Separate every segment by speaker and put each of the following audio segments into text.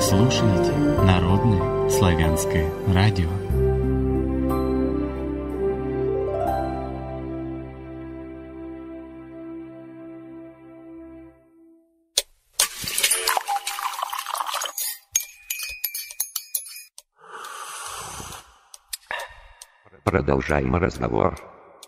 Speaker 1: слушаете Народное славянское радио.
Speaker 2: Продолжаем разговор.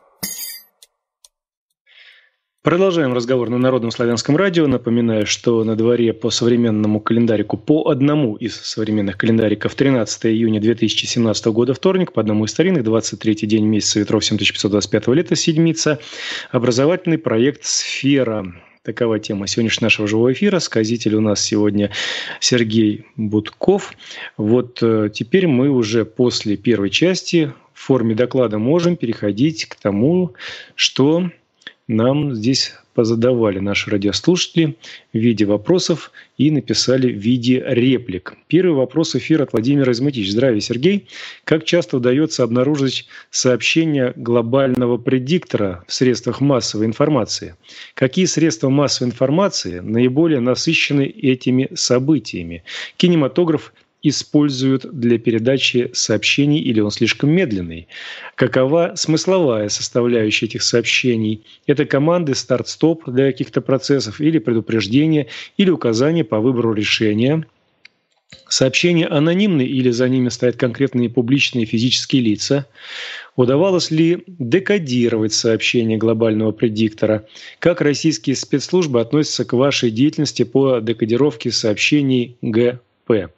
Speaker 3: Продолжаем разговор на Народном славянском радио. Напоминаю, что на дворе по современному календарику, по одному из современных календариков, 13 июня 2017 года, вторник, по одному из старинных, 23-й день месяца ветров 7525 лета, седмица, образовательный проект «Сфера». Такова тема сегодняшнего нашего живого эфира. Сказитель у нас сегодня Сергей Будков. Вот теперь мы уже после первой части в форме доклада можем переходить к тому, что нам здесь позадавали наши радиослушатели в виде вопросов и написали в виде реплик. Первый вопрос эфира от Владимира Изматич. Здравия, Сергей. Как часто удается обнаружить сообщения глобального предиктора в средствах массовой информации? Какие средства массовой информации наиболее насыщены этими событиями? Кинематограф используют для передачи сообщений или он слишком медленный? Какова смысловая составляющая этих сообщений? Это команды старт-стоп для каких-то процессов или предупреждения, или указания по выбору решения? Сообщения анонимны или за ними стоят конкретные публичные физические лица? Удавалось ли декодировать сообщения глобального предиктора? Как российские спецслужбы относятся к вашей деятельности по декодировке сообщений ГП?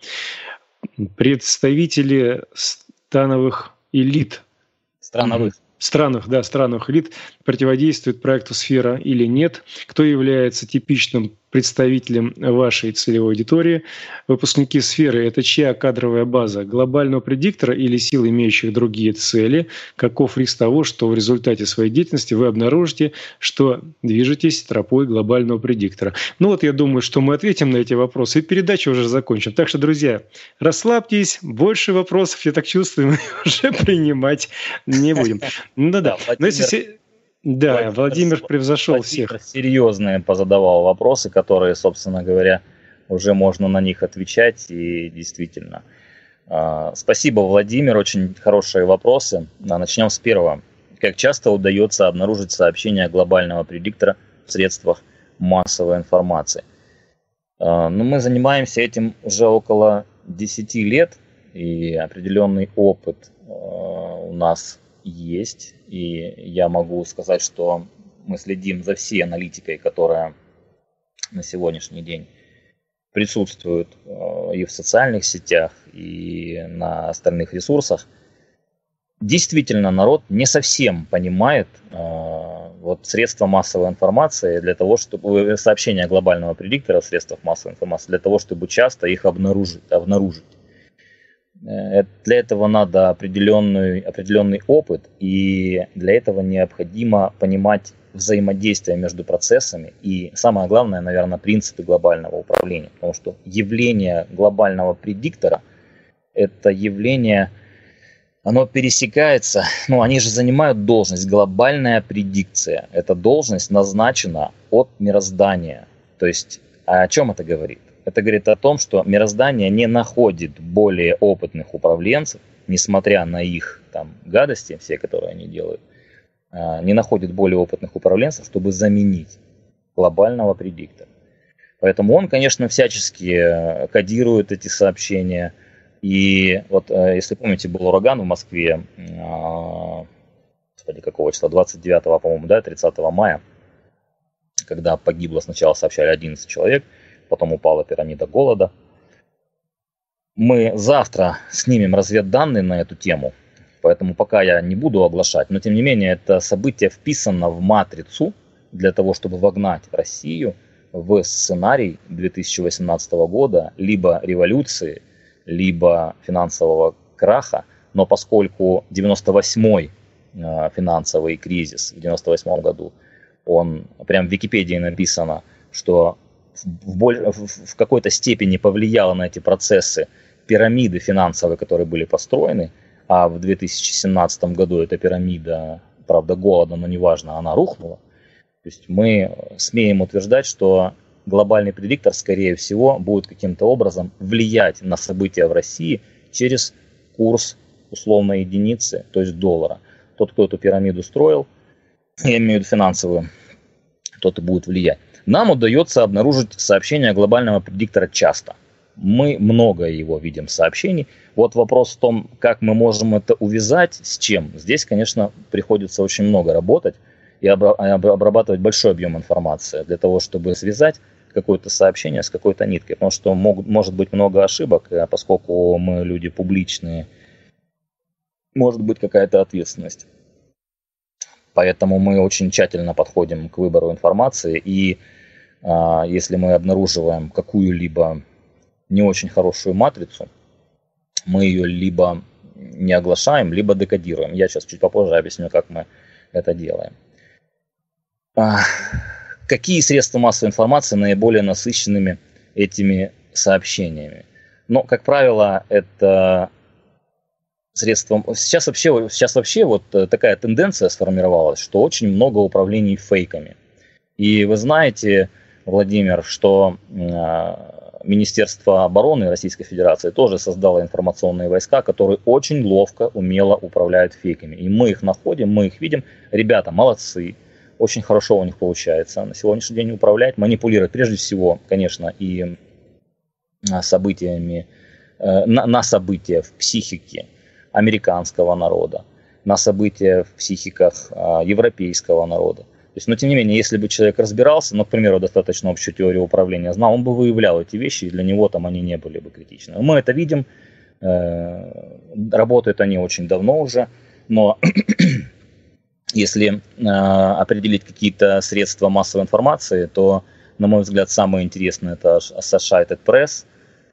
Speaker 3: Представители становых элит. Страновых элит противодействуют проекту «Сфера» или нет? Кто является типичным представителем вашей целевой аудитории? Выпускники «Сферы» — это чья кадровая база? Глобального предиктора или сил, имеющих другие цели? Каков риск того, что в результате своей деятельности вы обнаружите, что движетесь тропой глобального предиктора? Ну вот, я думаю, что мы ответим на эти вопросы, и передачу уже закончим. Так что, друзья, расслабьтесь, больше вопросов, я так чувствую, мы уже принимать не будем. Да. Владимир превзошел всех.
Speaker 4: Серьезные позадавал вопросы, которые, собственно говоря, уже можно на них отвечать. И действительно, спасибо, Владимир, очень хорошие вопросы. Начнем с первого. Как часто удается обнаружить сообщения глобального предиктора в средствах массовой информации? Мы занимаемся этим уже около 10 лет, и определенный опыт у нас есть, и я могу сказать, что мы следим за всей аналитикой, которая на сегодняшний день присутствует и в социальных сетях, и на остальных ресурсах. Действительно, народ не совсем понимает средства массовой информации для того, чтобы сообщения глобального предиктора в средствах массовой информации, для того, чтобы часто их обнаружить. Для этого надо определенный опыт, и для этого необходимо понимать взаимодействие между процессами и, самое главное, наверное, принципы глобального управления. Потому что явление глобального предиктора – это явление, оно пересекается, они же занимают должность, глобальная предикция. Эта должность назначена от мироздания. То есть о чем это говорит? Это говорит о том, что мироздание не находит более опытных управленцев, несмотря на их гадости, все, которые они делают, не находит более опытных управленцев, чтобы заменить глобального предиктора. Поэтому он, конечно, всячески кодирует эти сообщения. И если помните, был ураган в Москве, какого числа, 29, по-моему, 30 мая, когда погибло, сначала сообщали 11 человек, потом упала пирамида голода. Мы завтра снимем разведданные на эту тему, поэтому пока я не буду оглашать, но тем не менее это событие вписано в матрицу для того, чтобы вогнать Россию в сценарий 2018 года либо революции, либо финансового краха. Но поскольку 98-й финансовый кризис в 98 году, он прям в Википедии написано, что в какой-то степени повлияло на эти процессы пирамиды финансовые, которые были построены, а в 2017 году эта пирамида, правда голода, но неважно, она рухнула. То есть мы смеем утверждать, что глобальный предиктор, скорее всего, будет каким-то образом влиять на события в России через курс условной единицы, то есть доллара. Тот, кто эту пирамиду строил, я имею в виду финансовую, тот и будет влиять. Нам удается обнаружить сообщения глобального предиктора часто. Мы много его видим сообщений. Вот вопрос в том, как мы можем это увязать, с чем. Здесь, конечно, приходится очень много работать и обрабатывать большой объем информации для того, чтобы связать какое-то сообщение с какой-то ниткой. Потому что может быть много ошибок, поскольку мы люди публичные, может быть какая-то ответственность. Поэтому мы очень тщательно подходим к выбору информации. И если мы обнаруживаем какую-либо не очень хорошую матрицу, мы ее либо не оглашаем, либо декодируем. Я сейчас чуть попозже объясню, как мы это делаем. Какие средства массовой информации наиболее насыщенными этими сообщениями? Но, как правило, это средства... Сейчас вообще вот такая тенденция сформировалась, что очень много управлений фейками. И вы знаете, Владимир, что Министерство обороны Российской Федерации тоже создало информационные войска, которые очень ловко, умело управляют фейками. И мы их находим, мы их видим. Ребята молодцы, очень хорошо у них получается на сегодняшний день управлять, манипулировать прежде всего, конечно, и событиями, на события в психике американского народа, на события в психиках европейского народа. То есть, но тем не менее, если бы человек разбирался, ну, к примеру, достаточно общую теорию управления знал, он бы выявлял эти вещи, и для него там они не были бы критичны. Мы это видим, работают они очень давно уже, но если определить какие-то средства массовой информации, то, на мой взгляд, самое интересное это Associated Press,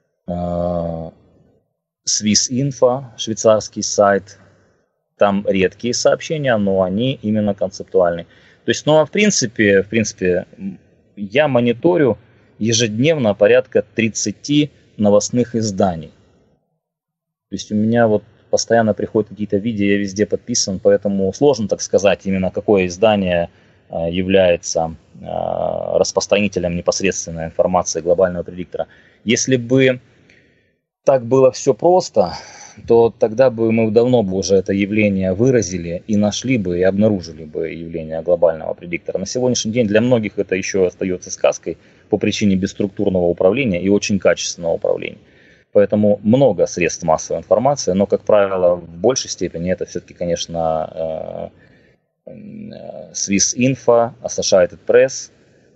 Speaker 4: Swiss Info, швейцарский сайт. Там редкие сообщения, но они именно концептуальные. То есть, ну, в принципе, я мониторю ежедневно порядка 30 новостных изданий. То есть у меня вот постоянно приходят какие-то видео, я везде подписан, поэтому сложно так сказать, именно какое издание является распространителем непосредственной информации глобального предиктора. Если бы так было все просто, то тогда бы мы давно бы уже это явление выразили и нашли бы, и обнаружили бы явление глобального предиктора. На сегодняшний день для многих это еще остается сказкой по причине бесструктурного управления и очень качественного управления. Поэтому много средств массовой информации, но, как правило, в большей степени это все-таки, конечно, Swiss Info, Associated Press.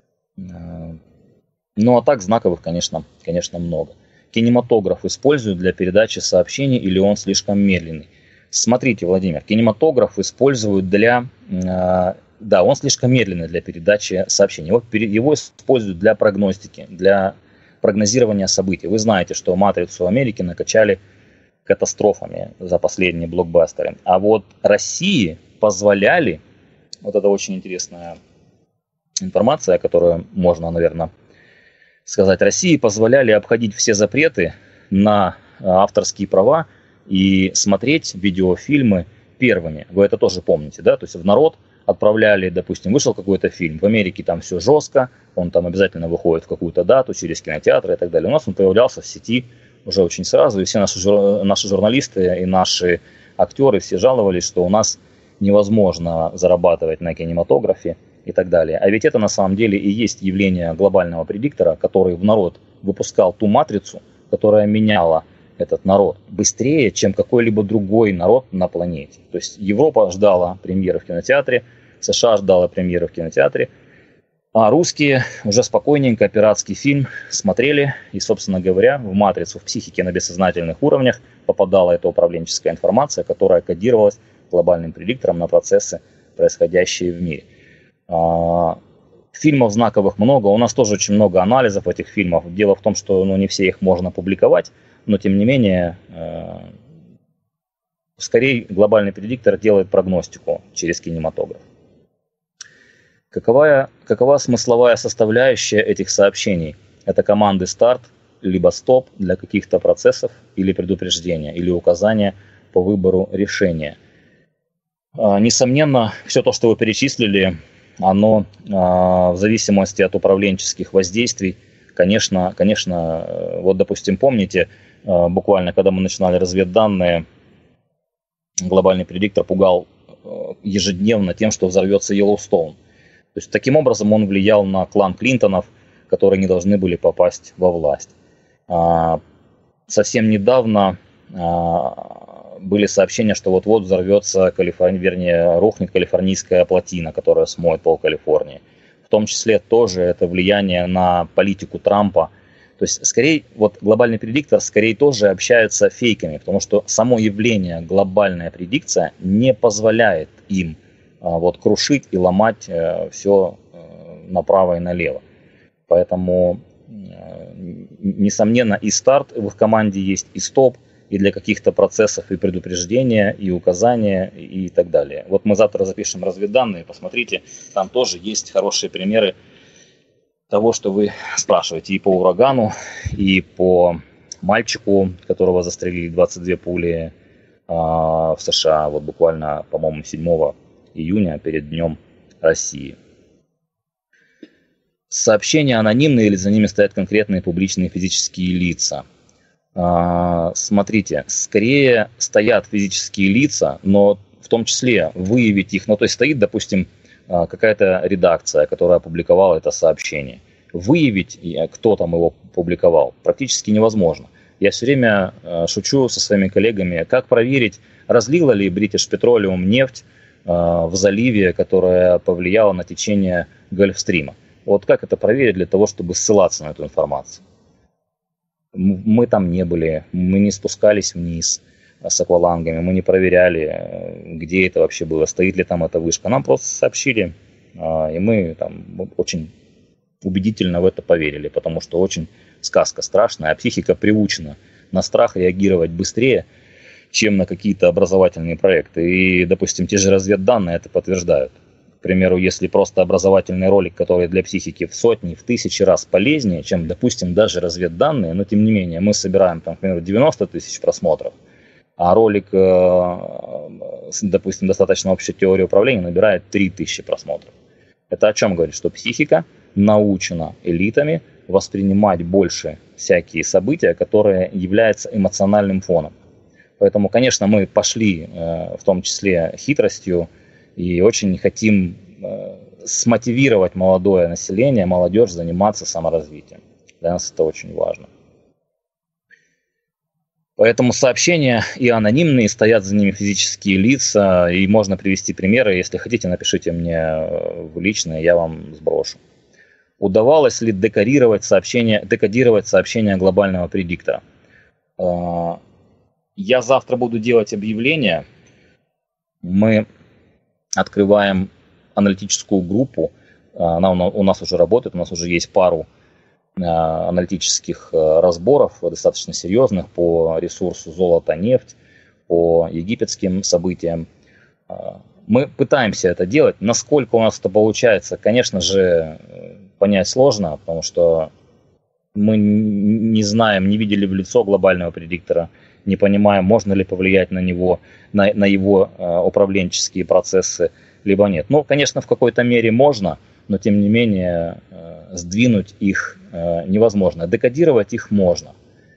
Speaker 4: Ну, а так знаковых, конечно, много. Кинематограф используют для передачи сообщений или он слишком медленный? Смотрите, Владимир, кинематограф используют для... Да, он слишком медленный для передачи сообщений. Его используют для прогностики, для прогнозирования событий. Вы знаете, что «Матрицу» Америки накачали катастрофами за последние блокбастеры. А вот России позволяли, вот это очень интересная информация, которую можно, наверное, сказать, России позволяли обходить все запреты на авторские права и смотреть видеофильмы первыми. Вы это тоже помните, да? То есть в народ отправляли, допустим, вышел какой-то фильм, в Америке там все жестко, он там обязательно выходит в какую-то дату через кинотеатры и так далее. У нас он появлялся в сети уже очень сразу, и все наши журналисты и наши актеры все жаловались, что у нас невозможно зарабатывать на кинематографе и так далее. А ведь это на самом деле и есть явление глобального предиктора, который в народ выпускал ту матрицу, которая меняла этот народ быстрее, чем какой-либо другой народ на планете. То есть Европа ждала премьеры в кинотеатре, США ждала премьеры в кинотеатре, а русские уже спокойненько пиратский фильм смотрели, и, собственно говоря, в матрицу, в психике на бессознательных уровнях попадала эта управленческая информация, которая кодировалась глобальным предиктором на процессы, происходящие в мире. Фильмов знаковых много, у нас тоже очень много анализов этих фильмов. Дело в том, что не все их можно публиковать, но тем не менее, скорее глобальный предиктор делает прогностику через кинематограф. Какова смысловая составляющая этих сообщений? Это команды старт, либо стоп для каких-то процессов, или предупреждения, или указания по выбору решения. Несомненно, все то, что вы перечислили, оно в зависимости от управленческих воздействий, конечно, вот, допустим, помните, буквально, когда мы начинали разведданные, глобальный предиктор пугал ежедневно тем, что взорвется Йеллоустоун. То есть таким образом он влиял на клан Клинтонов, которые не должны были попасть во власть. Совсем недавно были сообщения, что вот-вот взорвется, рухнет калифорнийская плотина, которая смоет пол Калифорнии. В том числе тоже это влияние на политику Трампа. То есть, скорее, вот глобальный предиктор скорее тоже общается фейками, потому что само явление глобальная предикция не позволяет им вот крушить и ломать все направо и налево. Поэтому, несомненно, и старт в их команде есть, и стоп, и для каких-то процессов и предупреждения, и указания, и так далее. Вот мы завтра запишем разведданные, посмотрите, там тоже есть хорошие примеры того, что вы спрашиваете, и по урагану, и по мальчику, которого застрелили 22 пули в США, вот буквально, по-моему, 7 июня, перед Днем России. Сообщения анонимные или за ними стоят конкретные публичные физические лица? Смотрите, скорее стоят физические лица, но в том числе выявить их, ну то есть стоит, допустим, какая-то редакция, которая опубликовала это сообщение. Выявить, кто там его публиковал, практически невозможно. Я все время шучу со своими коллегами, как проверить, разлила ли British Petroleum нефть в заливе, которая повлияла на течение Гольфстрима. Вот как это проверить для того, чтобы ссылаться на эту информацию? Мы там не были, мы не спускались вниз с аквалангами, мы не проверяли, где это вообще было, стоит ли там эта вышка. Нам просто сообщили, и мы там очень убедительно в это поверили, потому что очень сказка страшная, а психика приучена на страх реагировать быстрее, чем на какие-то образовательные проекты. И, допустим, те же разведданные это подтверждают. К примеру, если просто образовательный ролик, который для психики в сотни, в тысячи раз полезнее, чем, допустим, даже разведданные, но тем не менее мы собираем, там, к примеру, 90 тысяч просмотров, а ролик, допустим, достаточно общей теории управления набирает 3000 просмотров. Это о чем говорит? Что психика научена элитами воспринимать больше всякие события, которые являются эмоциональным фоном. Поэтому, конечно, мы пошли в том числе хитростью и очень хотим смотивировать молодое население, молодежь заниматься саморазвитием. Для нас это очень важно. Поэтому сообщения и анонимные, стоят за ними физические лица, и можно привести примеры. Если хотите, напишите мне в личное, я вам сброшу. Удавалось ли декодировать сообщения глобального предиктора? Я завтра буду делать объявление. Мы открываем аналитическую группу. Она у нас уже работает, у нас уже есть пару аналитических разборов, достаточно серьезных, по ресурсу золото, нефть, по египетским событиям. Мы пытаемся это делать. Насколько у нас это получается, конечно же, понять сложно, потому что мы не знаем, не видели в лицо глобального предиктора, не понимаем, можно ли повлиять на него, на его управленческие процессы, либо нет. Ну, конечно, в какой-то мере можно, но тем не менее сдвинуть их невозможно. Декодировать их можно,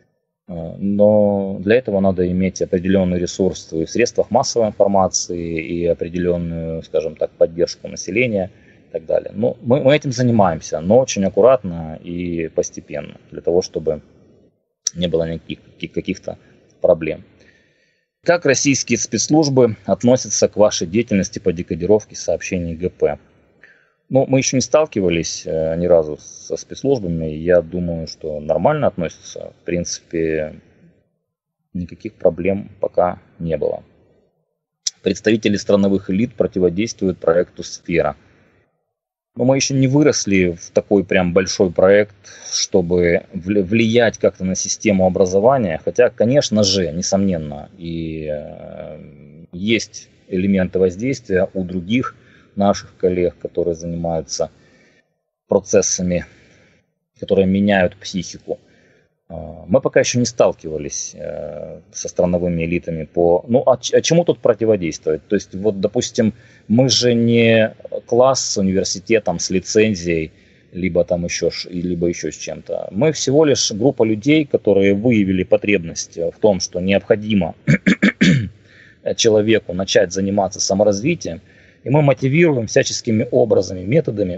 Speaker 4: но для этого надо иметь определенный ресурс и в средствах массовой информации, и определенную, скажем так, поддержку населения и так далее. Ну, мы этим занимаемся, но очень аккуратно и постепенно, для того, чтобы не было никаких каких-то проблем. Как российские спецслужбы относятся к вашей деятельности по декодировке сообщений ГП? Ну, мы еще не сталкивались ни разу со спецслужбами. Я думаю, что нормально относятся. В принципе, никаких проблем пока не было. Представители страновых элит противодействуют проекту «Сфера». Но мы еще не выросли в такой прям большой проект, чтобы влиять как-то на систему образования. Хотя, конечно же, несомненно, и есть элементы воздействия у других наших коллег, которые занимаются процессами, которые меняют психику. Мы пока еще не сталкивались со страновыми элитами по... Ну, а чему тут противодействовать? То есть, вот, допустим, мы же не класс с университетом, с лицензией, либо еще с чем-то. Мы всего лишь группа людей, которые выявили потребность в том, что необходимо человеку начать заниматься саморазвитием, и мы мотивируем всяческими образами, методами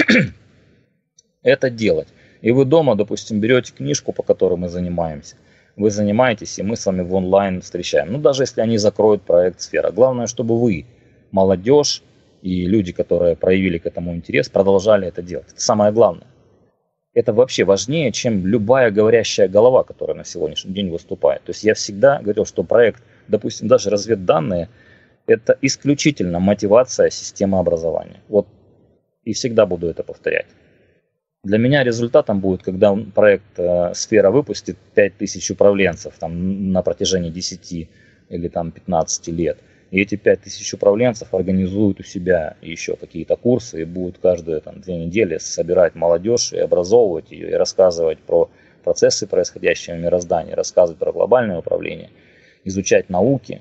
Speaker 4: это делать. И вы дома, допустим, берете книжку, по которой мы занимаемся, вы занимаетесь, и мы с вами в онлайн встречаем. Ну, даже если они закроют проект «Сфера». Главное, чтобы вы, молодежь и люди, которые проявили к этому интерес, продолжали это делать. Это самое главное. Это вообще важнее, чем любая говорящая голова, которая на сегодняшний день выступает. То есть я всегда говорил, что проект, допустим, даже разведданные, это исключительно мотивация системы образования. Вот и всегда буду это повторять. Для меня результатом будет, когда проект «Сфера» выпустит 5000 управленцев там, на протяжении 10 или там, 15 лет. И эти 5000 управленцев организуют у себя еще какие-то курсы и будут каждые 2 недели собирать молодежь и образовывать ее, и рассказывать про процессы, происходящие в мироздании, рассказывать про глобальное управление, изучать науки.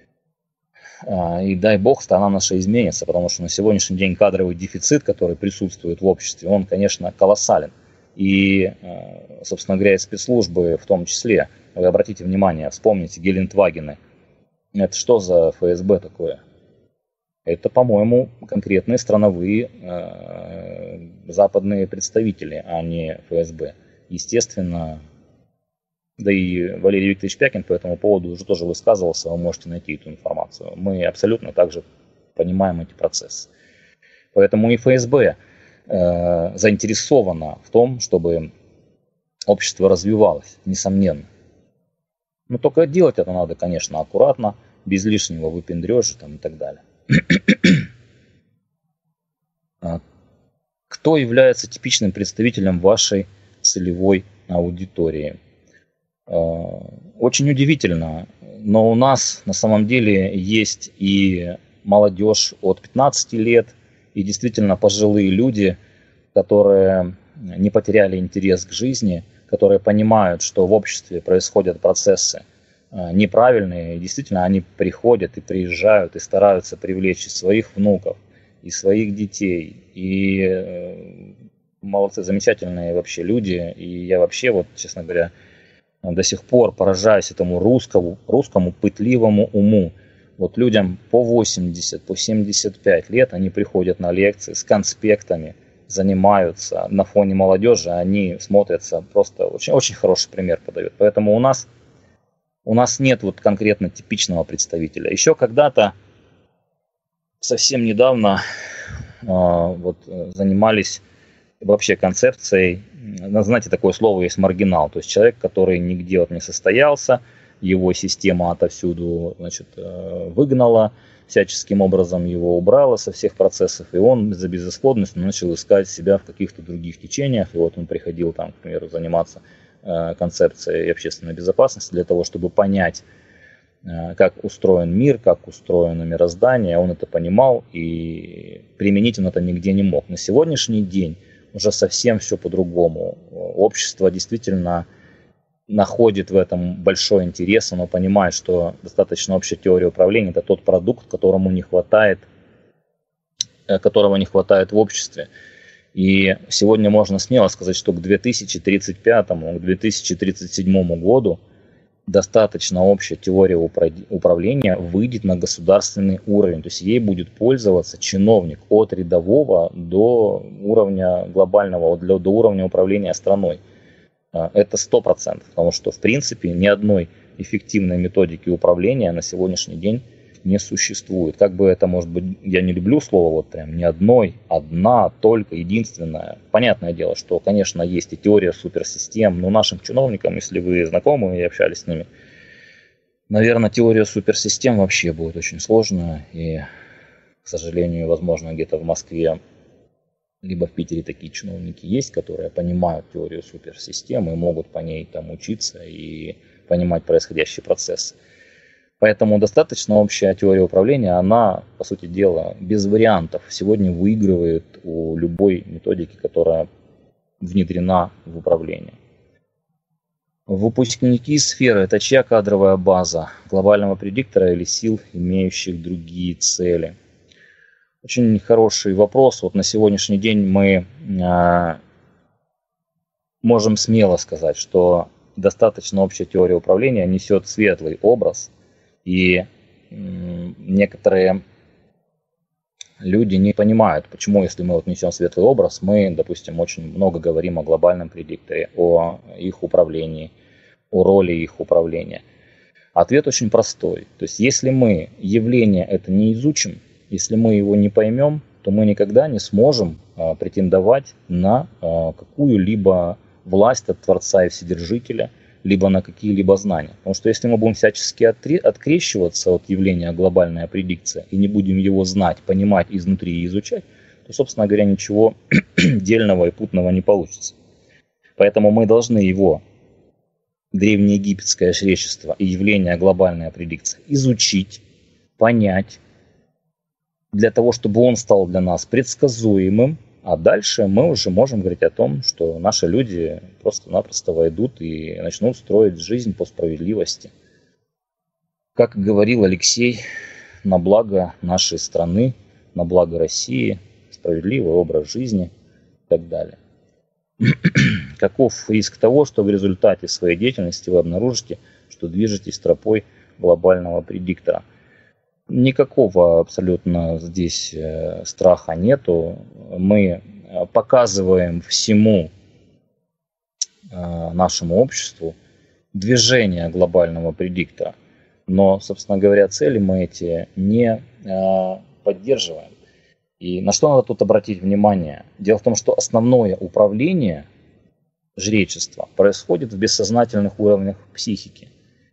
Speaker 4: И дай бог, страна наша изменится, потому что на сегодняшний день кадровый дефицит, который присутствует в обществе, он, конечно, колоссален. И, собственно говоря, и спецслужбы в том числе. Вы обратите внимание, вспомните Гелендвагены. Это что за ФСБ такое? Это, по-моему, конкретные страновые западные представители, а не ФСБ. Естественно, да и Валерий Викторович Пякин по этому поводу уже тоже высказывался, вы можете найти эту информацию. Мы абсолютно также понимаем эти процессы. Поэтому и ФСБ заинтересовано в том, чтобы общество развивалось, несомненно. Но только делать это надо, конечно, аккуратно, без лишнего выпендрежа и так далее. Кто является типичным представителем вашей целевой аудитории? Очень удивительно, но у нас на самом деле есть и молодежь от 15 лет, и действительно пожилые люди, которые не потеряли интерес к жизни, которые понимают, что в обществе происходят процессы неправильные, и действительно они приходят и приезжают и стараются привлечь и своих внуков, и своих детей, и молодцы, замечательные вообще люди, и я вообще, вот, честно говоря, до сих пор поражаюсь этому русскому пытливому уму. Вот людям по 80, по 75 лет они приходят на лекции с конспектами, занимаются на фоне молодежи, они смотрятся просто очень, очень хороший пример подают. Поэтому у нас нет вот конкретно типичного представителя. Еще когда-то, совсем недавно, занимались вообще концепцией, знаете, такое слово есть маргинал, то есть человек, который нигде не состоялся, его система отовсюду, выгнала, всяческим образом его убрала со всех процессов, и он за безысходностью начал искать себя в каких-то других течениях, и вот он приходил там, к примеру, заниматься концепцией общественной безопасности для того, чтобы понять, как устроен мир, как устроено мироздание, он это понимал, и применить он это нигде не мог. На сегодняшний день уже совсем все по-другому. Общество действительно находит в этом большой интерес, оно понимает, что достаточно общая теория управления – это тот продукт, которого не хватает в обществе. И сегодня можно смело сказать, что к 2035, к 2037 году достаточно общая теория управления выйдет на государственный уровень. То есть ей будет пользоваться чиновник от рядового до уровня глобального, до уровня управления страной. Это 100%, потому что в принципе ни одной эффективной методики управления на сегодняшний день не существует. Как бы это, может быть, я не люблю слово вот прям ни одной, одна, только, единственная. Понятное дело, что, конечно, есть и теория суперсистем, но нашим чиновникам, если вы знакомы и общались с ними, наверное, теория суперсистем вообще будет очень сложная. И, к сожалению, возможно, где-то в Москве либо в Питере такие чиновники есть, которые понимают теорию суперсистем и могут по ней там учиться и понимать происходящие процессы. Поэтому достаточно общая теория управления, она, по сути дела, без вариантов сегодня выигрывает у любой методики, которая внедрена в управление. Выпускники сферы – это чья кадровая база? Глобального предиктора или сил, имеющих другие цели? Очень хороший вопрос. Вот на сегодняшний день мы можем смело сказать, что достаточно общая теория управления несет светлый образ, и некоторые люди не понимают, почему, если мы вот несем светлый образ, мы, допустим, очень много говорим о глобальном предикторе, о их управлении, о роли их управления. Ответ очень простой. То есть, если мы явление это не изучим, если мы его не поймем, то мы никогда не сможем претендовать на какую-либо власть от Творца и Вседержителя, либо на какие-либо знания. Потому что если мы будем всячески открещиваться от явления глобальная предикция и не будем его знать, понимать изнутри и изучать, то, собственно говоря, ничего дельного и путного не получится. Поэтому мы должны его, древнеегипетское жречество и явление глобальная предикция, изучить, понять, для того, чтобы он стал для нас предсказуемым, а дальше мы уже можем говорить о том, что наши люди просто-напросто войдут и начнут строить жизнь по справедливости. Как говорил Алексей, на благо нашей страны, на благо России, справедливый образ жизни и так далее. Каков риск того, что в результате своей деятельности вы обнаружите, что движетесь тропой глобального предиктора? Никакого абсолютно здесь страха нету. Мы показываем всему нашему обществу движение глобального предиктора. Но, собственно говоря, цели мы эти не поддерживаем. И на что надо тут обратить внимание? Дело в том, что основное управление жречества происходит в бессознательных уровнях психики.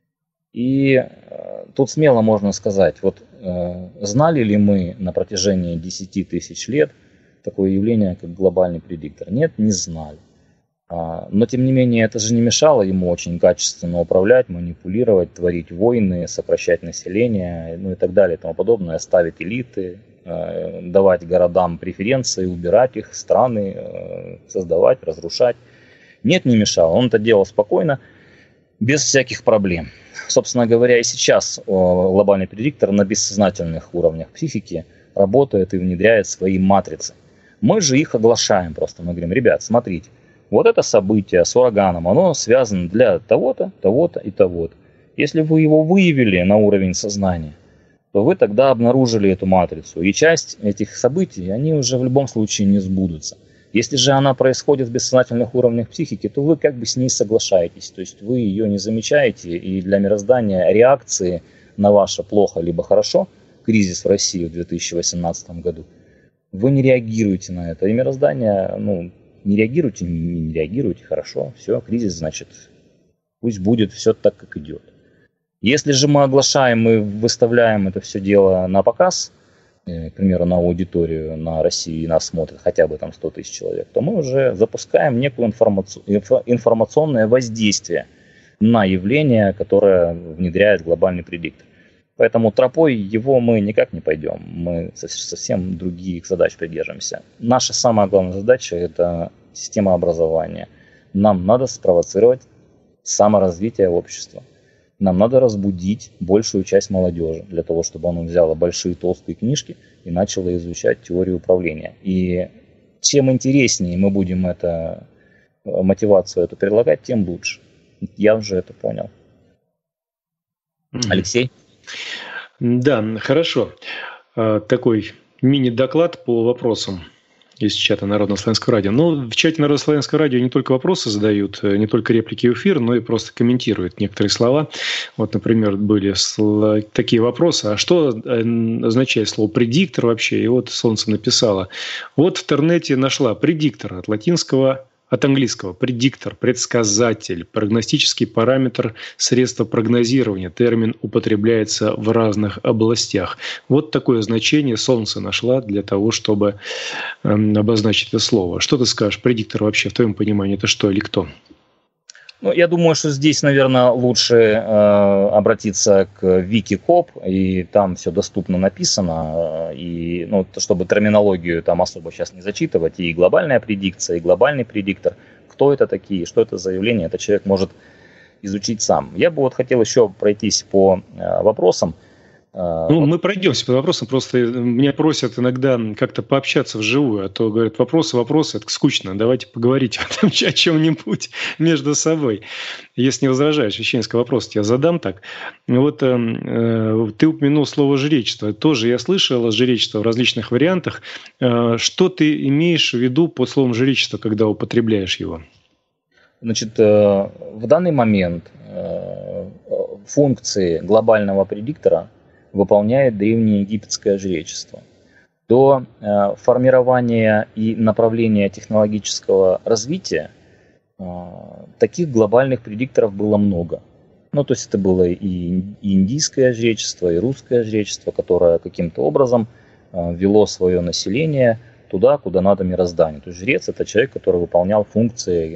Speaker 4: И тут смело можно сказать, вот знали ли мы на протяжении 10 тысяч лет такое явление, как глобальный предиктор? Нет, не знали. Но тем не менее это же не мешало ему очень качественно управлять, манипулировать, творить войны, сокращать население, ну и так далее и тому подобное, ставить элиты, давать городам преференции, убирать их, страны, создавать, разрушать. Нет, не мешало. Он это делал спокойно, без всяких проблем. Собственно говоря, и сейчас глобальный предиктор на бессознательных уровнях психики работает и внедряет свои матрицы. Мы же их оглашаем просто. Мы говорим, ребят, смотрите, вот это событие с ураганом, оно связано для того-то, того-то и того-то. Если вы его выявили на уровень сознания, то вы тогда обнаружили эту матрицу. И часть этих событий, они уже в любом случае не сбудутся. Если же она происходит в бессознательных уровнях психики, то вы как бы с ней соглашаетесь. То есть вы ее не замечаете, и для мироздания реакции на ваше плохо либо хорошо, кризис в России в 2018 году, вы не реагируете на это. И мироздание, не реагируете, хорошо, все, кризис, значит, пусть будет все так, как идет. Если же мы оглашаем и выставляем это все дело на показ, к примеру, на аудиторию, на Россию, и нас смотрят хотя бы там 100 тысяч человек, то мы уже запускаем некое информационное воздействие на явление, которое внедряет глобальный предиктор. Поэтому тропой его мы никак не пойдем, мы совсем других задач придерживаемся. Наша самая главная задача – это система образования. Нам надо спровоцировать саморазвитие общества. Нам надо разбудить большую часть молодежи для того, чтобы она взяла большие толстые книжки и начала изучать теорию управления. И чем интереснее мы будем мотивацию эту предлагать, тем лучше. Я уже это понял. Алексей?
Speaker 3: Да, хорошо. Такой мини-доклад по вопросам из чата Народно-славянского радио. Но в чате Народно-славянского радио не только вопросы задают, не только реплики в эфир, но и просто комментируют некоторые слова. Вот, например, были такие вопросы. А что означает слово «предиктор» вообще? И вот Солнце написало. Вот в интернете нашла «предиктор» от английского «предиктор», «предсказатель», «прогностический параметр», «средство прогнозирования». Термин употребляется в разных областях. Вот такое значение Солнце нашла для того, чтобы обозначить это слово. Что ты скажешь, предиктор вообще, в твоем понимании, это что или кто?
Speaker 4: Я думаю, что здесь, наверное, лучше обратиться к Викикоп, и там все доступно написано, и, чтобы терминологию там особо сейчас не зачитывать, и глобальная предикция, и глобальный предиктор, кто это такие, что это за явление, этот человек может изучить сам. Я бы хотел еще пройтись по вопросам.
Speaker 3: Мы пройдемся по вопросам, просто меня просят иногда как-то пообщаться вживую, а то говорят, вопросы, это скучно, давайте поговорить о чем-нибудь между собой. Если не возражаешь, священнический вопрос я задам так. Вот ты упомянул слово «жречество». Тоже я слышал жречество в различных вариантах. Что ты имеешь в виду под словом «жречество», когда употребляешь его?
Speaker 4: Значит, в данный момент функции глобального предиктора выполняет древнеегипетское жречество. До формирования и направления технологического развития таких глобальных предикторов было много. То есть это было и индийское жречество, и русское жречество, которое каким-то образом вело свое население туда, куда надо мироздание. То есть жрец – это человек, который выполнял функции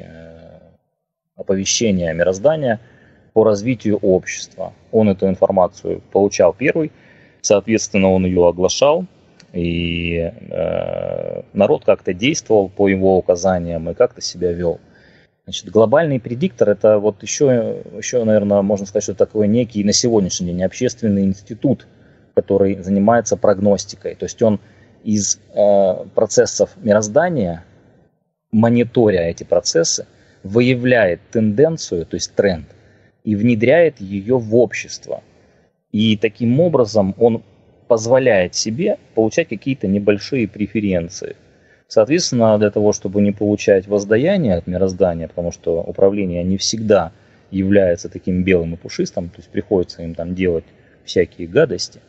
Speaker 4: оповещения мироздания по развитию общества. Он эту информацию получал первый, соответственно, он ее оглашал, и народ как-то действовал по его указаниям и как-то себя вел. Значит, глобальный предиктор – это вот еще, наверное, можно сказать, что такой некий на сегодняшний день общественный институт, который занимается прогностикой. То есть он из процессов мироздания, мониторя эти процессы, выявляет тенденцию, то есть тренд, и внедряет ее в общество. И таким образом он позволяет себе получать какие-то небольшие преференции. Соответственно, для того, чтобы не получать воздаяние от мироздания, потому что управление не всегда является таким белым и пушистым, то есть приходится им там делать всякие гадости,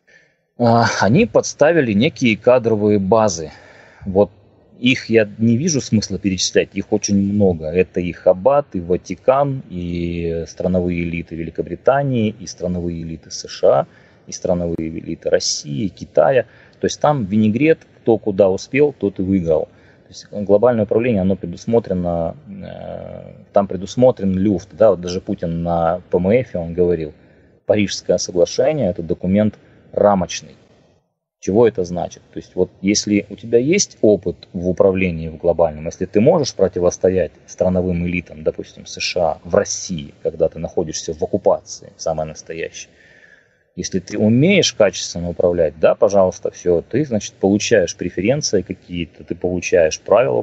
Speaker 4: они подставили некие кадровые базы. Вот их я не вижу смысла перечислять, их очень много. Это и Хаббат, и Ватикан, и страновые элиты Великобритании, и страновые элиты США, и страновые элиты России, Китая. То есть там винегрет, кто куда успел, тот и выиграл. То есть глобальное управление, оно предусмотрено, там предусмотрен люфт. Да? Вот даже Путин на ПМФ он говорил, Парижское соглашение – это документ рамочный. Чего это значит? То есть вот если у тебя есть опыт в управлении в глобальном, если ты можешь противостоять страновым элитам, допустим, США, в России, когда ты находишься в оккупации, самой настоящей, если ты умеешь качественно управлять, да, пожалуйста, все, ты, значит, получаешь преференции какие-то, ты получаешь права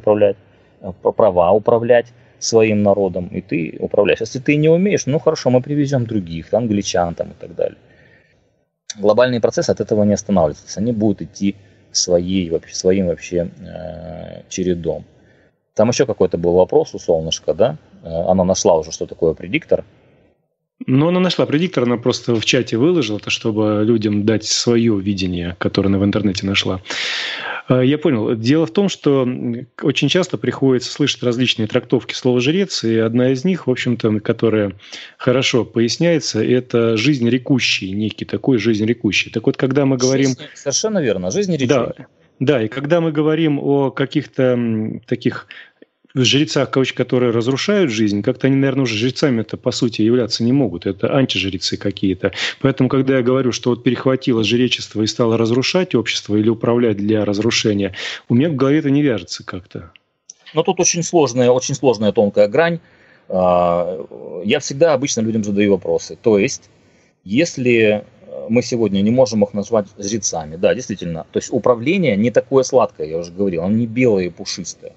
Speaker 4: управлять своим народом, и ты управляешь. Если ты не умеешь, хорошо, мы привезем других, англичан там и так далее. Глобальные процессы от этого не останавливаются, они будут идти своим вообще чередом. Там еще какой-то был вопрос у Солнышка, да? Она нашла уже, что такое предиктор.
Speaker 3: Она нашла предиктор, она просто в чате выложила это, чтобы людям дать свое видение, которое она в интернете нашла. Я понял. Дело в том, что очень часто приходится слышать различные трактовки слова «жрец», и одна из них, в общем-то, которая хорошо поясняется, это «жизнь рекущий», некий такой «жизнь рекущий». Так вот, когда мы говорим…
Speaker 4: Совершенно верно, «жизнь рекущий».
Speaker 3: Да, и когда мы говорим о каких-то таких жрецах, которые разрушают жизнь, как-то они, наверное, уже жрецами-то по сути являться не могут. Это антижрецы какие-то. Поэтому, когда я говорю, что вот перехватило жречество и стало разрушать общество или управлять для разрушения, у меня в голове это не вяжется как-то.
Speaker 4: Тут очень сложная тонкая грань. Я всегда обычно людям задаю вопросы. То есть, если мы сегодня не можем их назвать жрецами, да, действительно, то есть управление не такое сладкое, я уже говорил, оно не белое и пушистое,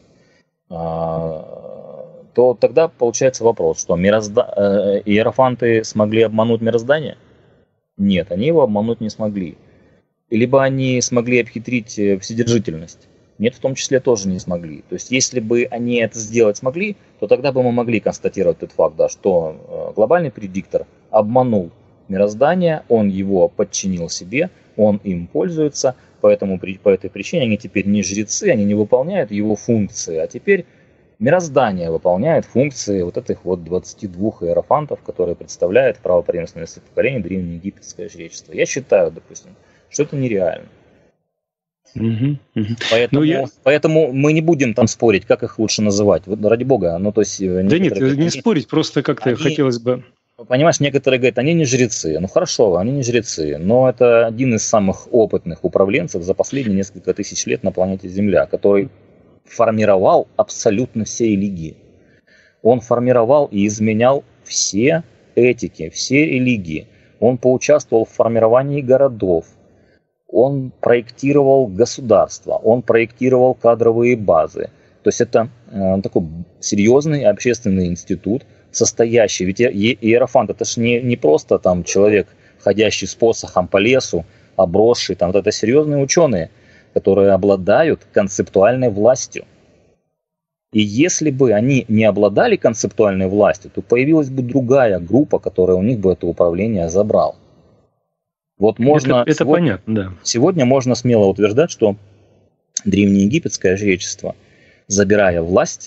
Speaker 4: то тогда получается вопрос, что иерофанты смогли обмануть мироздание? Нет, они его обмануть не смогли. Либо они смогли обхитрить вседержительность? Нет, в том числе тоже не смогли. То есть если бы они это сделать смогли, то тогда бы мы могли констатировать тот факт, да, что глобальный предиктор обманул мироздание, он его подчинил себе, он им пользуется, поэтому по этой причине они теперь не жрецы, они не выполняют его функции, а теперь мироздание выполняет функции вот этих вот 22 иерофантов, которые представляют правопреемственность поколения древнеегипетское жречество. Я считаю, допустим, что это нереально. Поэтому мы не будем там спорить, как их лучше называть. Вот, ради бога. То есть,
Speaker 3: да нет, не спорить, просто как-то хотелось бы...
Speaker 4: Понимаешь, некоторые говорят, они не жрецы. Хорошо, они не жрецы, но это один из самых опытных управленцев за последние несколько тысяч лет на планете Земля, который формировал абсолютно все религии. Он формировал и изменял все этики, все религии. он поучаствовал в формировании городов, он проектировал государство, он проектировал кадровые базы. То есть это такой серьезный общественный институт, состоящий, ведь иерофант это же не просто там человек, ходящий с посохом по лесу, обросший, там, вот это серьезные ученые, которые обладают концептуальной властью. И если бы они не обладали концептуальной властью, то появилась бы другая группа, которая у них бы это управление забрала. Вот можно
Speaker 3: это
Speaker 4: сегодня,
Speaker 3: понятно, да.
Speaker 4: Сегодня можно смело утверждать, что древнеегипетское жречество, забирая власть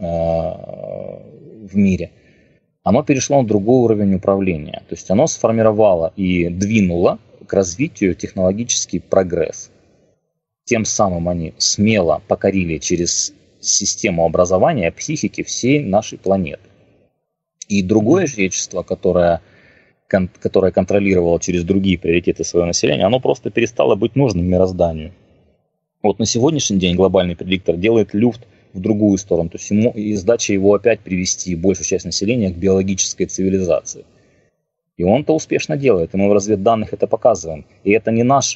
Speaker 4: в мире, оно перешло на другой уровень управления. То есть оно сформировало и двинуло к развитию технологический прогресс. Тем самым они смело покорили через систему образования психики всей нашей планеты. И другое жречество, которое контролировало через другие приоритеты свое население, оно просто перестало быть нужным мирозданию. Вот на сегодняшний день глобальный предиктор делает люфт в другую сторону. То есть и задача его опять привести большую часть населения к биологической цивилизации. И он это успешно делает, и мы в разведданных это показываем. И это не наш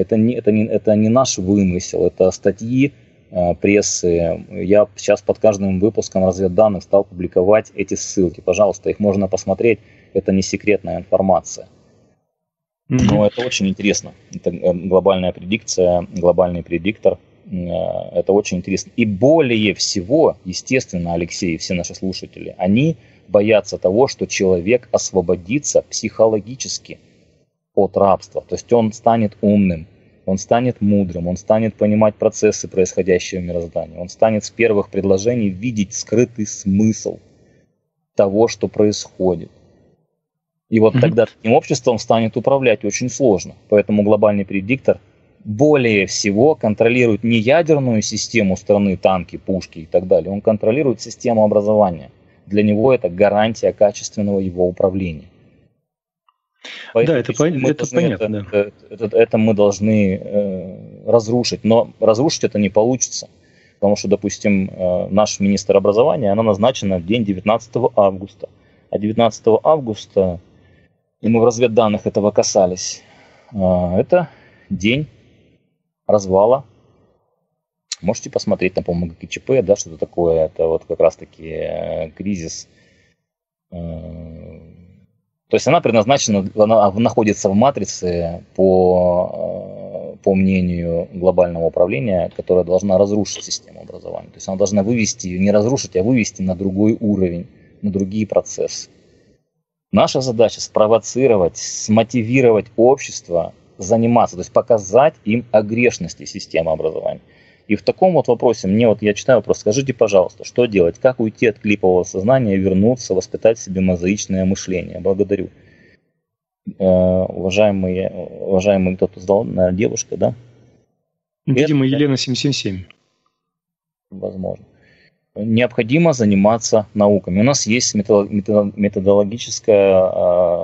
Speaker 4: вымысел, это статьи прессы. Я сейчас под каждым выпуском разведданных стал публиковать эти ссылки. Пожалуйста, их можно посмотреть, это не секретная информация. Но это очень интересно. Это глобальная предикция, глобальный предиктор. Это очень интересно. И более всего, естественно, Алексей и все наши слушатели, они боятся того, что человек освободится психологически от рабства. То есть он станет умным, он станет мудрым, он станет понимать процессы, происходящие в мироздании. Он станет с первых предложений видеть скрытый смысл того, что происходит. И вот тогда таким обществом станет управлять очень сложно. Поэтому глобальный предиктор более всего контролирует не ядерную систему страны, танки, пушки и так далее. Он контролирует систему образования. Для него это гарантия качественного его управления. Поэтому,
Speaker 3: да, это понятно.
Speaker 4: Это мы должны разрушить. Но разрушить это не получится. Потому что, допустим, наш министр образования, она назначена в день 19 августа. А 19 августа, и мы в разведданных этого касались, это день развала. Можете посмотреть, там, по-моему, ГКЧП, да, что-то такое. Это вот как раз-таки кризис. То есть она предназначена, она находится в матрице по мнению глобального управления, которая должна разрушить систему образования. То есть она должна вывести, не разрушить, а вывести на другой уровень, на другие процессы. Наша задача спровоцировать, смотивировать общество заниматься, то есть показать им огрешности системы образования. И в таком вот вопросе, я читаю вопрос, скажите, пожалуйста, что делать, как уйти от клипового сознания, вернуться, воспитать в себе мозаичное мышление? Благодарю. Уважаемый кто-то задал, наверное, девушка, да?
Speaker 3: Видимо, Елена 777.
Speaker 4: Возможно. Необходимо заниматься науками. У нас есть методологическое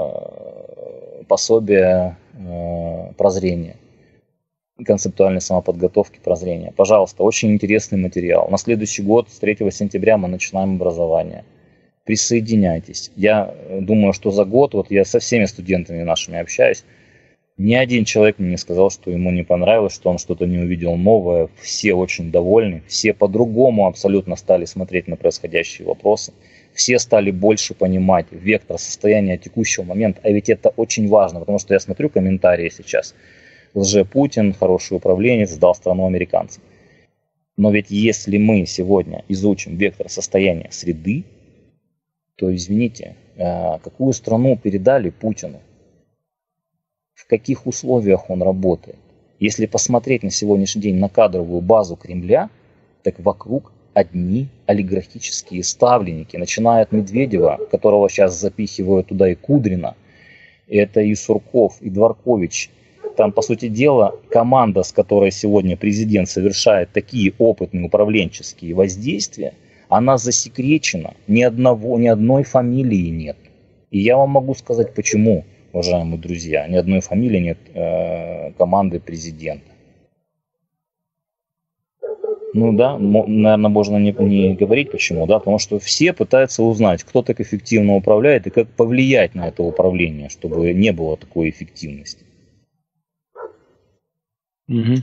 Speaker 4: пособие прозрения, концептуальной самоподготовки прозрения. Пожалуйста, очень интересный материал. На следующий год, с 3 сентября, мы начинаем образование. Присоединяйтесь. Я думаю, что за год, вот я со всеми студентами нашими общаюсь, ни один человек мне не сказал, что ему не понравилось, что он что-то не увидел новое. Все очень довольны, все по-другому абсолютно стали смотреть на происходящие вопросы. Все стали больше понимать вектор состояния текущего момента. А ведь это очень важно, потому что я смотрю комментарии сейчас. Лже-Путин, хороший управленец, сдал страну американцам. Но ведь если мы сегодня изучим вектор состояния среды, то, извините, какую страну передали Путину? В каких условиях он работает? Если посмотреть на сегодняшний день на кадровую базу Кремля, так вокруг одни олигархические ставленники, начиная от Медведева, которого сейчас запихивают туда и Кудрина, это и Сурков, и Дворкович. Там, по сути дела, команда, с которой сегодня президент совершает такие опытные управленческие воздействия, она засекречена, ни одной фамилии нет. И я вам могу сказать, почему, уважаемые друзья, ни одной фамилии нет команды президента. Ну да, наверное, можно не говорить почему, да, потому что все пытаются узнать, кто так эффективно управляет и как повлиять на это управление, чтобы не было такой эффективности.
Speaker 3: Угу.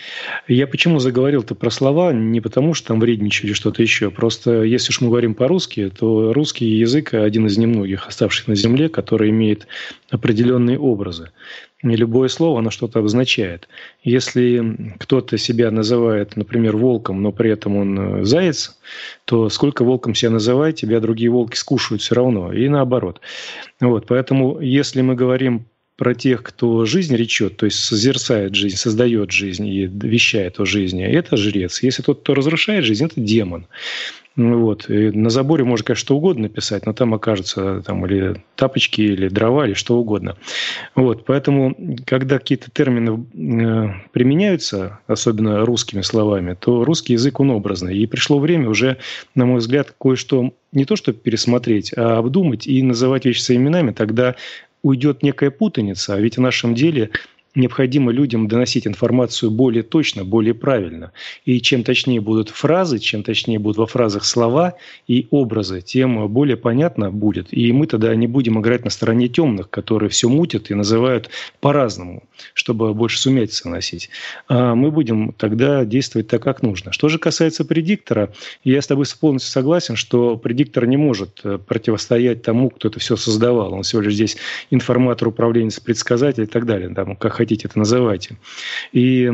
Speaker 3: Я почему заговорил-то про слова? Не потому, что там вредничали что-то еще. Просто если уж мы говорим по-русски, то русский язык один из немногих оставшихся на земле, который имеет определенные образы. И любое слово, оно что-то обозначает. Если кто-то себя называет, например, волком, но при этом он заяц, то сколько волком себя называй, тебя другие волки скушают все равно. И наоборот. Вот, поэтому если мы говорим про тех, кто жизнь речет, то есть созерцает жизнь, создает жизнь и вещает о жизни, это жрец. Если тот, кто разрушает жизнь, это демон. Вот. И на заборе можно, конечно, что угодно написать, но там окажутся там, или тапочки, или дрова, или что угодно. Вот. Поэтому, когда какие-то термины применяются, особенно русскими словами, то русский язык, он образный. И пришло время уже, на мой взгляд, кое-что не то чтобы пересмотреть, а обдумать и называть вещи своими именами, тогда уйдет некая путаница, а ведь в нашем деле необходимо людям доносить информацию более точно, более правильно. И чем точнее будут фразы, чем точнее будут во фразах слова и образы, тем более понятно будет. И мы тогда не будем играть на стороне темных, которые все мутят и называют по-разному, чтобы больше сумятицы носить. А мы будем тогда действовать так, как нужно. Что же касается предиктора, я с тобой полностью согласен, что предиктор не может противостоять тому, кто это все создавал. Он всего лишь здесь информатор, управленец, предсказатель и так далее. Там, как хотите это называйте. И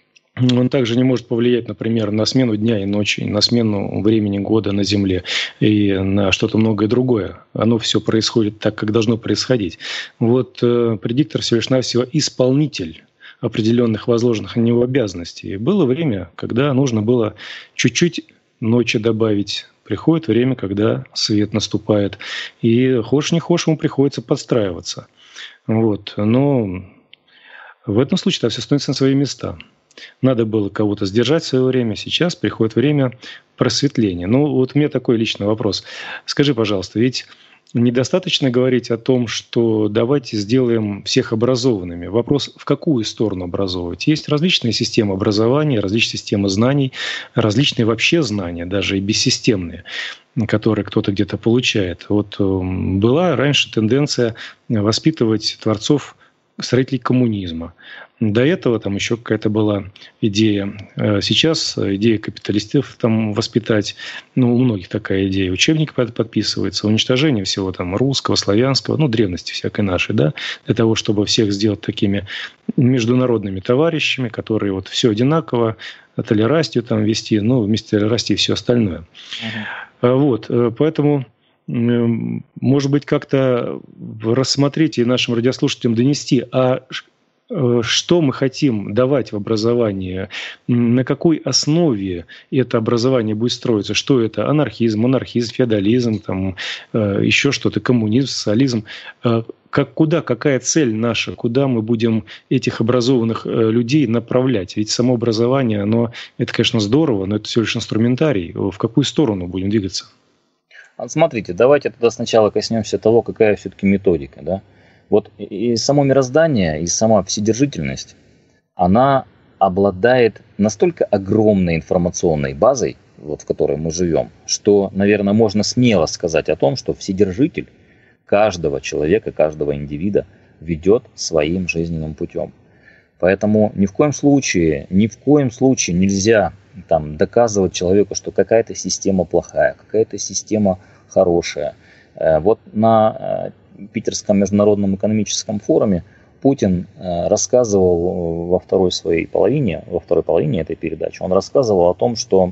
Speaker 3: он также не может повлиять, например, на смену дня и ночи, на смену времени года на Земле и на что-то многое другое. Оно все происходит так, как должно происходить. Вот предиктор всего лишь навсего исполнитель определенных возложенных на него обязанностей. И было время, когда нужно было чуть-чуть ночи добавить. Приходит время, когда свет наступает. И хочешь не хочешь, ему приходится подстраиваться. Вот. Но в этом случае все становится на свои места. Надо было кого-то сдержать в свое время. Сейчас приходит время просветления. Ну, вот у меня такой личный вопрос. Скажи, пожалуйста, ведь недостаточно говорить о том, что давайте сделаем всех образованными. Вопрос, в какую сторону образовывать? Есть различные системы образования, различные системы знаний, различные вообще знания, даже и бессистемные, которые кто-то где-то получает. Вот была раньше тенденция воспитывать творцов строителей коммунизма. До этого там еще какая-то была идея. Сейчас идея капиталистов там воспитать. Ну, у многих такая идея. Учебник подписывается. Уничтожение всего там русского, славянского, ну, древности всякой нашей, да, для того, чтобы всех сделать такими международными товарищами, которые вот все одинаково, толерастию там вести, ну, вместе толерастии все остальное. Вот, поэтому может быть, как-то рассмотреть и нашим радиослушателям донести, что мы хотим давать в образовании, на какой основе это образование будет строиться, что это анархизм, монархизм, феодализм, там, еще что-то, коммунизм, социализм, какая цель наша, куда мы будем этих образованных людей направлять. Ведь само образование, это, конечно, здорово, но это всего лишь инструментарий. В какую сторону будем двигаться?
Speaker 4: Смотрите, давайте тогда сначала коснемся того, какая все-таки методика. Да? Вот и само мироздание, и сама вседержительность, она обладает настолько огромной информационной базой, вот, в которой мы живем, что, наверное, можно смело сказать о том, что Вседержитель каждого человека, каждого индивида ведет своим жизненным путем. Поэтому ни в коем случае нельзя там доказывать человеку, что какая-то система плохая, какая-то система хорошая. Вот на Питерском международном экономическом форуме Путин рассказывал во второй половине этой передачи, он рассказывал о том, что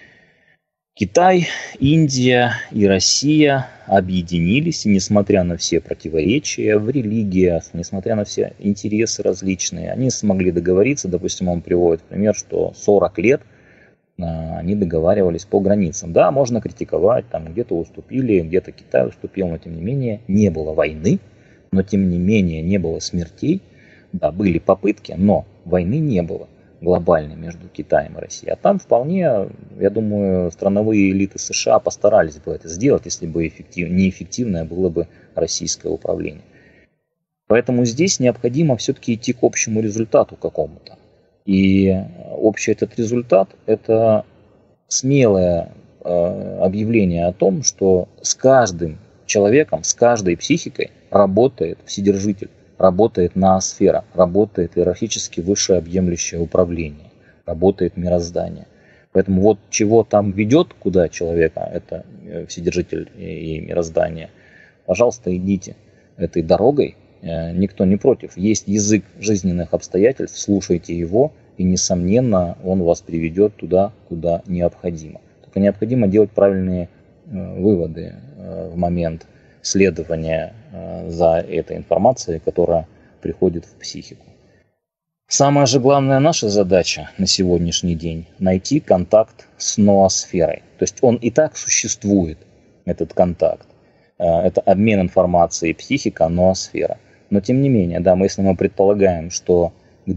Speaker 4: Китай, Индия и Россия объединились, и несмотря на все противоречия в религиях, несмотря на все интересы различные, они смогли договориться. Допустим, он приводит пример, что 40 лет они договаривались по границам. Да, можно критиковать, там где-то уступили, где-то Китай уступил, но тем не менее не было войны, но тем не менее не было смертей. Да, были попытки, но войны не было глобальной между Китаем и Россией. А там вполне, я думаю, страновые элиты США постарались бы это сделать, если бы неэффективное было бы российское управление. Поэтому здесь необходимо все-таки идти к общему результату какому-то. И общий этот результат – это смелое объявление о том, что с каждым человеком, с каждой психикой работает Вседержитель, работает ноосфера, работает иерархически высшее объемлющее управление, работает мироздание. Поэтому вот чего там ведет, куда человека, это Вседержитель и мироздание, пожалуйста, идите этой дорогой, никто не против. Есть язык жизненных обстоятельств, слушайте его, и, несомненно, он вас приведет туда, куда необходимо. Только необходимо делать правильные выводы в момент следования за этой информацией, которая приходит в психику. Самая же главная наша задача на сегодняшний день – найти контакт с ноосферой. То есть он и так существует, этот контакт. Это обмен информацией психика, ноосфера. Но тем не менее, да, если мы предполагаем, что к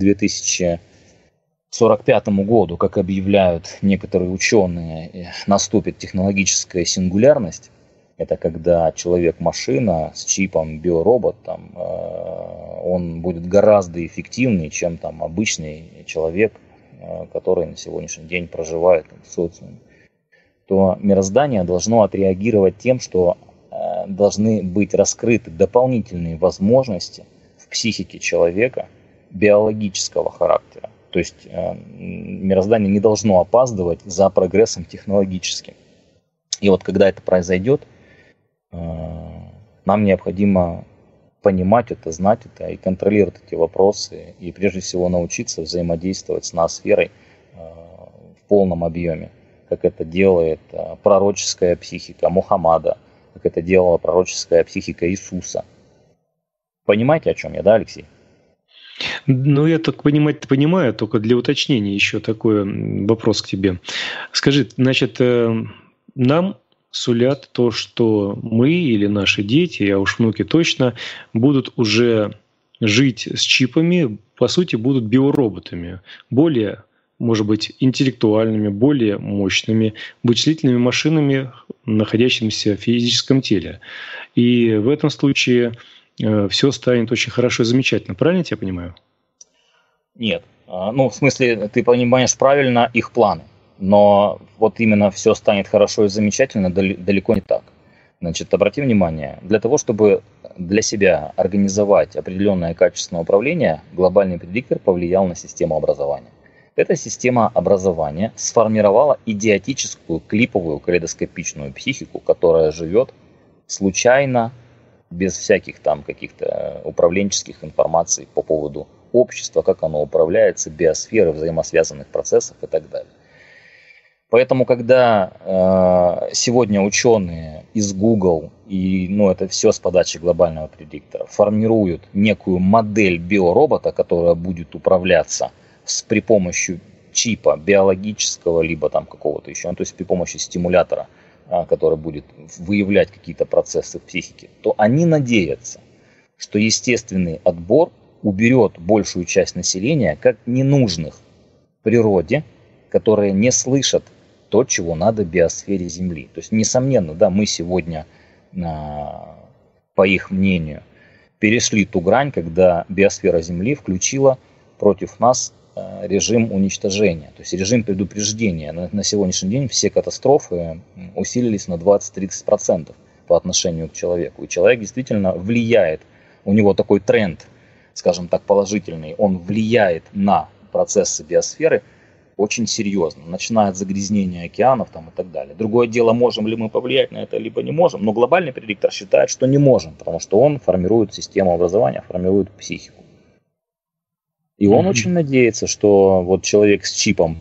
Speaker 4: 2045 году, как объявляют некоторые ученые, наступит технологическая сингулярность, это когда человек-машина с чипом, биоробот, он будет гораздо эффективнее, чем обычный человек, который на сегодняшний день проживает в социуме, то мироздание должно отреагировать тем, что должны быть раскрыты дополнительные возможности в психике человека биологического характера. То есть мироздание не должно опаздывать за прогрессом технологическим. И вот когда это произойдет, нам необходимо понимать это, знать это и контролировать эти вопросы. И прежде всего научиться взаимодействовать с ноосферой в полном объеме, как это делает пророческая психика Мухаммада, как это делала пророческая психика Иисуса. Понимаете, о чем я, да, Алексей?
Speaker 3: Ну, я так понимаю, только для уточнения еще такой вопрос к тебе. Скажи, значит, нам сулят то, что мы или наши дети, а уж внуки точно, будут уже жить с чипами, по сути, будут биороботами, более, может быть, интеллектуальными, более мощными, вычислительными машинами, находящимися в физическом теле. И в этом случае все станет очень хорошо и замечательно. Правильно я тебя понимаю?
Speaker 4: Нет. Ну, в смысле, ты понимаешь правильно их планы. Но вот именно все станет хорошо и замечательно далеко не так. Значит, обрати внимание, для того, чтобы для себя организовать определенное качественное управление, глобальный предиктор повлиял на систему образования. Эта система образования сформировала идиотическую, клиповую, калейдоскопичную психику, которая живет случайно, без всяких там каких-то управленческих информаций по поводу общества, как оно управляется, биосферы, взаимосвязанных процессов и так далее. Поэтому, когда сегодня ученые из Google, и это все с подачи глобального предиктора, формируют некую модель биоробота, которая будет управляться при помощи чипа биологического, либо там какого-то еще, то есть при помощи стимулятора, который будет выявлять какие-то процессы в психике, то они надеются, что естественный отбор уберет большую часть населения как ненужных природе, которые не слышат то, чего надо биосфере Земли. То есть, несомненно, да, мы сегодня, по их мнению, перешли ту грань, когда биосфера Земли включила против нас режим уничтожения, то есть режим предупреждения. На сегодняшний день все катастрофы усилились на 20-30% по отношению к человеку. И человек действительно влияет, у него такой тренд, скажем так, положительный, он влияет на процессы биосферы очень серьезно, начиная от загрязнения океанов и так далее. Другое дело, можем ли мы повлиять на это, либо не можем, но глобальный предиктор считает, что не можем, потому что он формирует систему образования, формирует психику. И он очень надеется, что вот человек с чипом,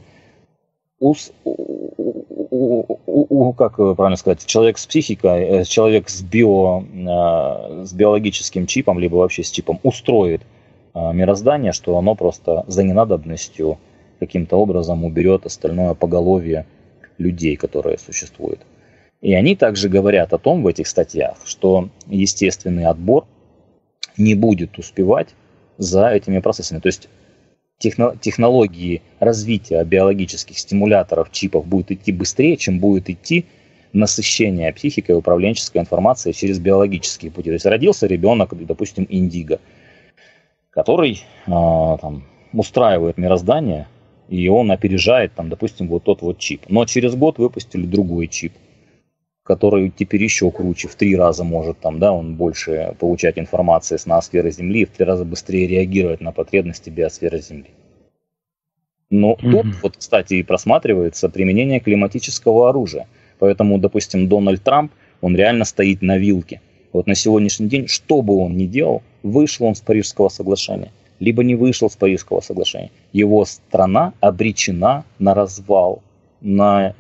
Speaker 4: как правильно сказать, человек с психикой, человек с биологическим чипом, либо вообще с чипом устроит мироздание, что оно просто за ненадобностью каким-то образом уберет остальное поголовье людей, которые существуют. И они также говорят о том в этих статьях, что естественный отбор не будет успевать за этими процессами. То есть технологии развития биологических стимуляторов, чипов будут идти быстрее, чем будет идти насыщение психикой и управленческой информацией через биологические пути. То есть родился ребенок, допустим, индиго, который устраивает мироздание, и он опережает, там, допустим, вот тот вот чип. Но через год выпустили другой чип, который теперь еще круче, в 3 раза может, там, да, он больше получать информации с ноосферы Земли, в 3 раза быстрее реагировать на потребности биосферы Земли. Но тут, вот, кстати, и просматривается применение климатического оружия. Поэтому, допустим, Дональд Трамп, он реально стоит на вилке. Вот на сегодняшний день, что бы он ни делал, вышел он с Парижского соглашения, либо не вышел с Парижского соглашения, его страна обречена на развал, на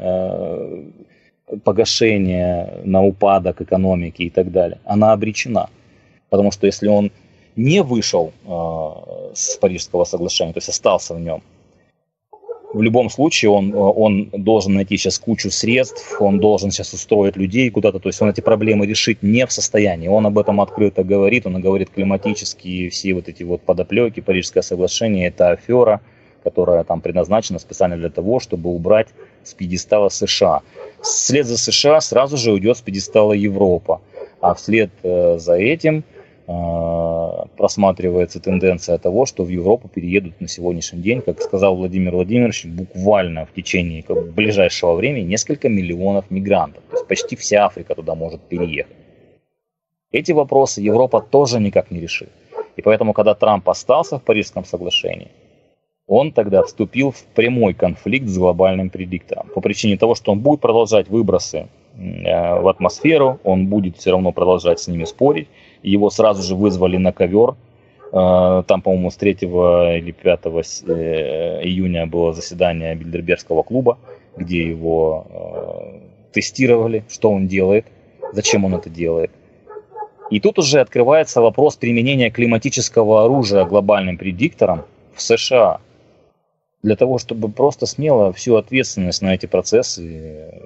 Speaker 4: погашение, на упадок экономики и так далее. Она обречена. Потому что если он не вышел с Парижского соглашения, то есть остался в нем, в любом случае он должен найти сейчас кучу средств, он должен сейчас устроить людей куда-то, то есть он эти проблемы решить не в состоянии. Он об этом открыто говорит, он говорит климатические все вот эти вот подоплеки, Парижское соглашение, это афера, которая там предназначена специально для того, чтобы убрать с пьедестала США. Вслед за США сразу же уйдет с пьедестала Европа, а вслед за этим просматривается тенденция того, что в Европу переедут на сегодняшний день, как сказал Владимир Владимирович, буквально в течение ближайшего времени несколько миллионов мигрантов. То есть почти вся Африка туда может переехать. Эти вопросы Европа тоже никак не решит. И поэтому, когда Трамп остался в Парижском соглашении, он тогда вступил в прямой конфликт с глобальным предиктором. По причине того, что он будет продолжать выбросы в атмосферу, он будет все равно продолжать с ними спорить. Его сразу же вызвали на ковер. Там, по-моему, с 3 или 5 июня было заседание Бильдербергского клуба, где его тестировали, что он делает, зачем он это делает. И тут уже открывается вопрос применения климатического оружия глобальным предиктором в США. Для того, чтобы просто смело всю ответственность на эти процессы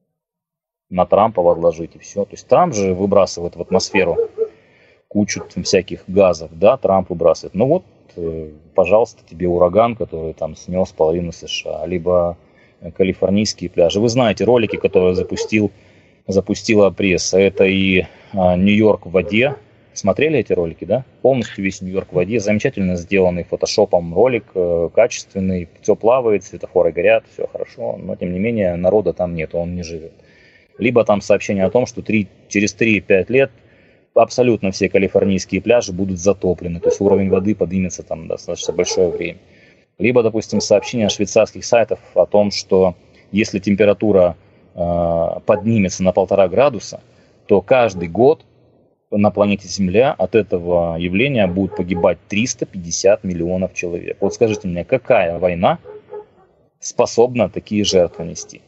Speaker 4: на Трампа возложить и все. То есть Трамп же выбрасывает в атмосферу кучу всяких газов, да, Трамп выбрасывает. Ну вот, пожалуйста, тебе ураган, который там снес половину США, либо калифорнийские пляжи. Вы знаете ролики, которые запустила пресса. Это и Нью-Йорк в воде. Смотрели эти ролики, да? Полностью весь Нью-Йорк в воде. Замечательно сделанный фотошопом ролик, качественный. Все плавает, светофоры горят, все хорошо. Но, тем не менее, народа там нет, он не живет. Либо там сообщение о том, что через 3-5 лет абсолютно все калифорнийские пляжи будут затоплены, то есть уровень воды поднимется там достаточно большое время. Либо, допустим, сообщение швейцарских сайтов о том, что если температура поднимется на 1,5 градуса, то каждый год на планете Земля от этого явления будет погибать 350 миллионов человек. Вот скажите мне, какая война способна такие жертвы нести?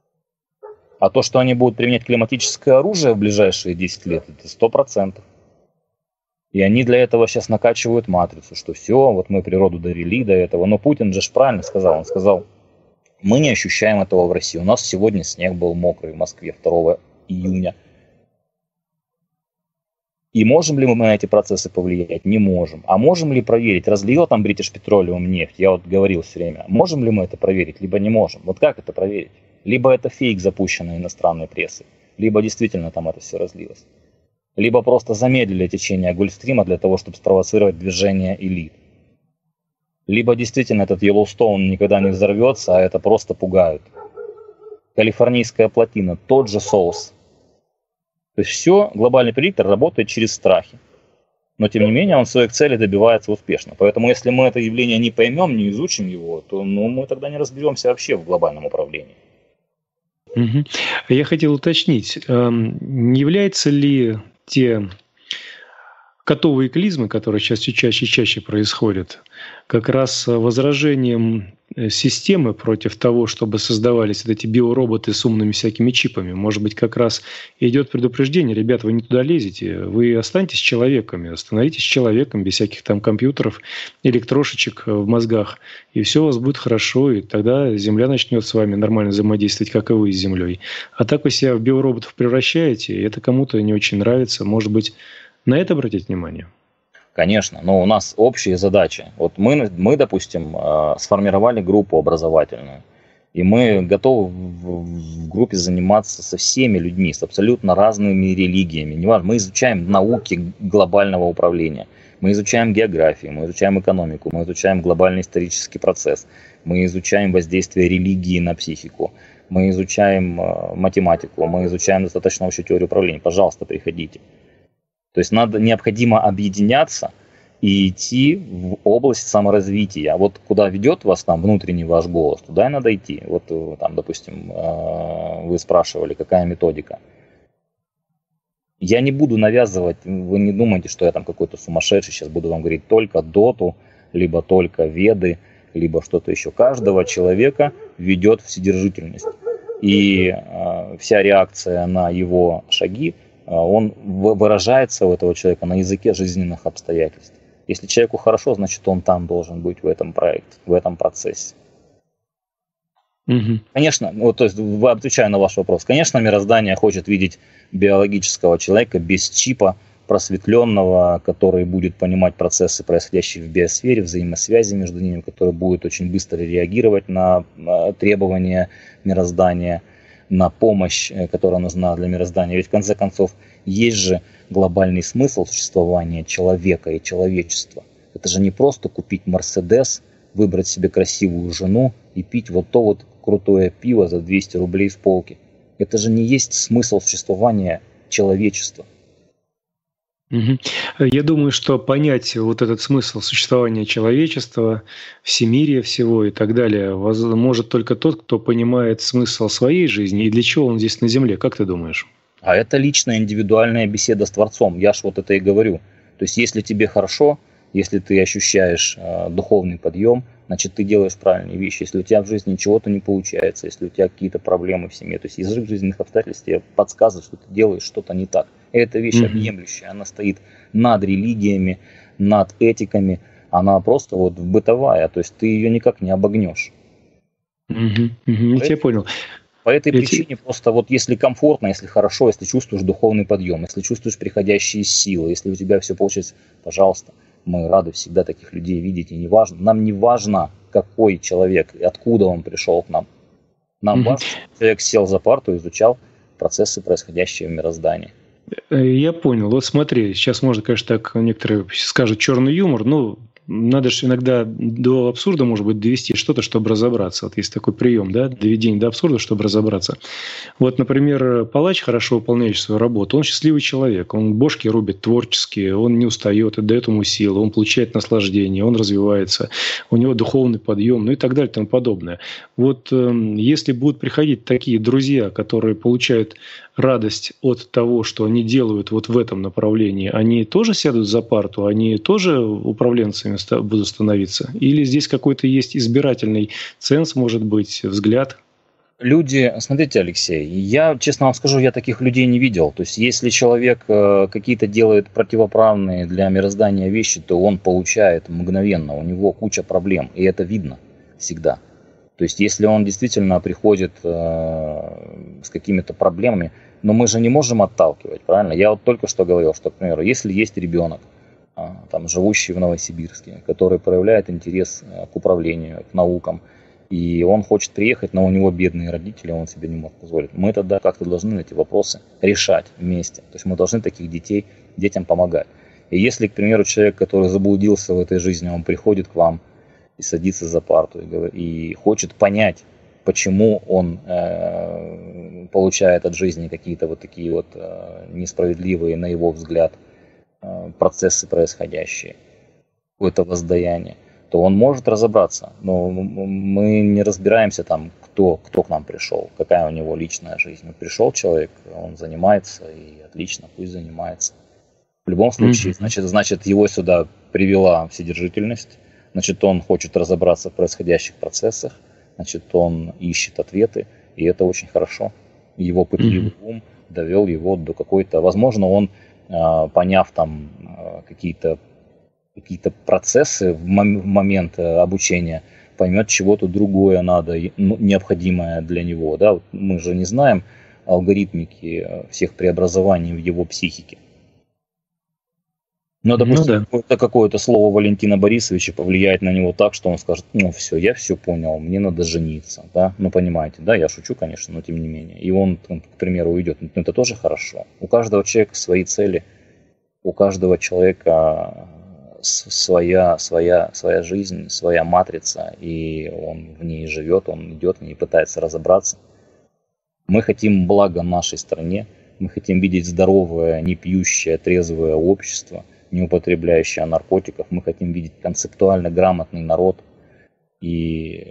Speaker 4: А то, что они будут применять климатическое оружие в ближайшие 10 лет, это 100%. И они для этого сейчас накачивают матрицу, что все, вот мы природу довели до этого. Но Путин же правильно сказал, он сказал, мы не ощущаем этого в России. У нас сегодня снег был мокрый в Москве 2 июня. И можем ли мы на эти процессы повлиять? Не можем. А можем ли проверить, разлил там British Petroleum нефть? Я вот говорил все время. Можем ли мы это проверить, либо не можем? Вот как это проверить? Либо это фейк, запущенный иностранной прессой, либо действительно там это все разлилось. Либо просто замедлили течение Гольфстрима для того, чтобы спровоцировать движение элит. Либо действительно этот Йеллоустоун никогда не взорвется, а это просто пугают. Калифорнийская плотина, тот же соус. То есть все, глобальный предиктор работает через страхи. Но тем не менее он своих целей добивается успешно. Поэтому если мы это явление не поймем, не изучим его, то мы тогда не разберемся вообще в глобальном управлении.
Speaker 3: Я хотел уточнить, не являются ли те котовые клизмы, которые сейчас все чаще и чаще происходят, как раз возражением системы против того, чтобы создавались вот эти биороботы с умными всякими чипами? Может быть, как раз идет предупреждение: ребята, вы не туда лезете, вы останьтесь человеками, становитесь человеком без всяких там компьютеров, электрошечек в мозгах, и все у вас будет хорошо, и тогда Земля начнет с вами нормально взаимодействовать, как и вы с Землей. А так вы себя в биороботов превращаете, и это кому-то не очень нравится. Может быть, на это обратить внимание?
Speaker 4: Конечно, но у нас общие задачи. Вот мы, допустим, сформировали группу образовательную, и мы готовы в группе заниматься со всеми людьми, с абсолютно разными религиями. Неважно, мы изучаем науки глобального управления. Мы изучаем географию, мы изучаем экономику, мы изучаем глобальный исторический процесс, мы изучаем воздействие религии на психику, мы изучаем математику, мы изучаем достаточно общую теорию управления. Пожалуйста, приходите. То есть необходимо объединяться и идти в область саморазвития. Вот куда ведет вас там внутренний ваш голос, туда и надо идти. Вот там, допустим, вы спрашивали, какая методика. Я не буду навязывать, вы не думайте, что я там какой-то сумасшедший, сейчас буду вам говорить только доту, либо только веды, либо что-то еще. Каждого человека ведет вседержительность. И вся реакция на его шаги, он выражается у этого человека на языке жизненных обстоятельств. Если человеку хорошо, значит он там должен быть в этом проекте, в этом процессе.
Speaker 3: Угу.
Speaker 4: Конечно, вот, то есть, отвечая на ваш вопрос, конечно, мироздание хочет видеть биологического человека без чипа, просветленного, который будет понимать процессы, происходящие в биосфере, взаимосвязи между ними, который будет очень быстро реагировать на требования мироздания, на помощь, которая нужна для мироздания. Ведь в конце концов есть же глобальный смысл существования человека и человечества. Это же не просто купить Мерседес, выбрать себе красивую жену и пить вот то вот крутое пиво за 200 рублей с полки. Это же не есть смысл существования человечества.
Speaker 3: Я думаю, что понять вот этот смысл существования человечества, всемирия всего и так далее, может только тот, кто понимает смысл своей жизни и для чего он здесь на Земле. Как ты думаешь?
Speaker 4: А это личная индивидуальная беседа с Творцом. Я ж вот это и говорю. То есть если тебе хорошо, если ты ощущаешь духовный подъем, значит ты делаешь правильные вещи. Если у тебя в жизни чего-то не получается, если у тебя какие-то проблемы в семье, то есть язык жизненных обстоятельств тебе подсказывает, что ты делаешь что-то не так. Это вещь объемлющая, она стоит над религиями, над этиками, она просто вот бытовая, то есть ты ее никак не обогнешь.
Speaker 3: Я тебя понял.
Speaker 4: По этой причине просто вот если комфортно, если хорошо, если чувствуешь духовный подъем, если чувствуешь приходящие силы, если у тебя все получится, пожалуйста, мы рады всегда таких людей видеть, и нам не важно, какой человек, откуда он пришел к нам. Нам важно, что человек сел за парту и изучал процессы, происходящие в мироздании.
Speaker 3: Я понял. Вот смотри, сейчас можно, конечно, так некоторые скажут черный юмор, но надо же иногда до абсурда, может быть, довести что-то, чтобы разобраться. Вот есть такой прием, да, доведение до абсурда, чтобы разобраться. Вот, например, палач, хорошо выполняющий свою работу, он счастливый человек, он бошки рубит творчески, он не устает, отдает ему силы, он получает наслаждение, он развивается, у него духовный подъем, ну и так далее и тому подобное. Вот если будут приходить такие друзья, которые получают радость от того, что они делают вот в этом направлении, они тоже сядут за парту, они тоже управленцами будут становиться? Или здесь какой-то есть избирательный ценз, может быть, взгляд?
Speaker 4: Люди, смотрите, Алексей, я, честно вам скажу, я таких людей не видел. То есть, если человек какие-то делает противоправные для мироздания вещи, то он получает мгновенно, у него куча проблем, и это видно всегда. То есть, если он действительно приходит с какими-то проблемами, но мы же не можем отталкивать, правильно? Я вот только что говорил, что, к примеру, если есть ребенок, там, живущий в Новосибирске, который проявляет интерес к управлению, к наукам, и он хочет приехать, но у него бедные родители, он себе не может позволить. Мы тогда как-то должны эти вопросы решать вместе. То есть мы должны таких детям помогать. И если, к примеру, человек, который заблудился в этой жизни, он приходит к вам и садится за парту и хочет понять, почему он получает от жизни какие-то вот такие вот несправедливые, на его взгляд, процессы происходящие, какое-то воздаяние, то он может разобраться. Но мы не разбираемся там, кто к нам пришел, какая у него личная жизнь. Вот пришел человек, он занимается, и отлично, пусть занимается. В любом случае, значит, его сюда привела вседержительность, значит, он хочет разобраться в происходящих процессах, значит, он ищет ответы, и это очень хорошо. Его пытливый ум довел его до какой-то... Возможно, он, поняв там какие-то процессы в момент обучения, поймет, чего-то другое надо, необходимое для него. Да? Вот мы же не знаем алгоритмики всех преобразований в его психике. Но, допустим, какое-то слово Валентина Борисовича повлияет на него так, что он скажет: ну все, я все понял, мне надо жениться. Да? Ну понимаете, да, я шучу, конечно, но тем не менее. И он, к примеру, уйдет. Ну, это тоже хорошо. У каждого человека свои цели, у каждого человека своя жизнь, своя матрица, и он в ней живет, он идет в ней и пытается разобраться. Мы хотим блага нашей стране, мы хотим видеть здоровое, не пьющее, трезвое общество, не употребляющее наркотиков, мы хотим видеть концептуально грамотный народ, и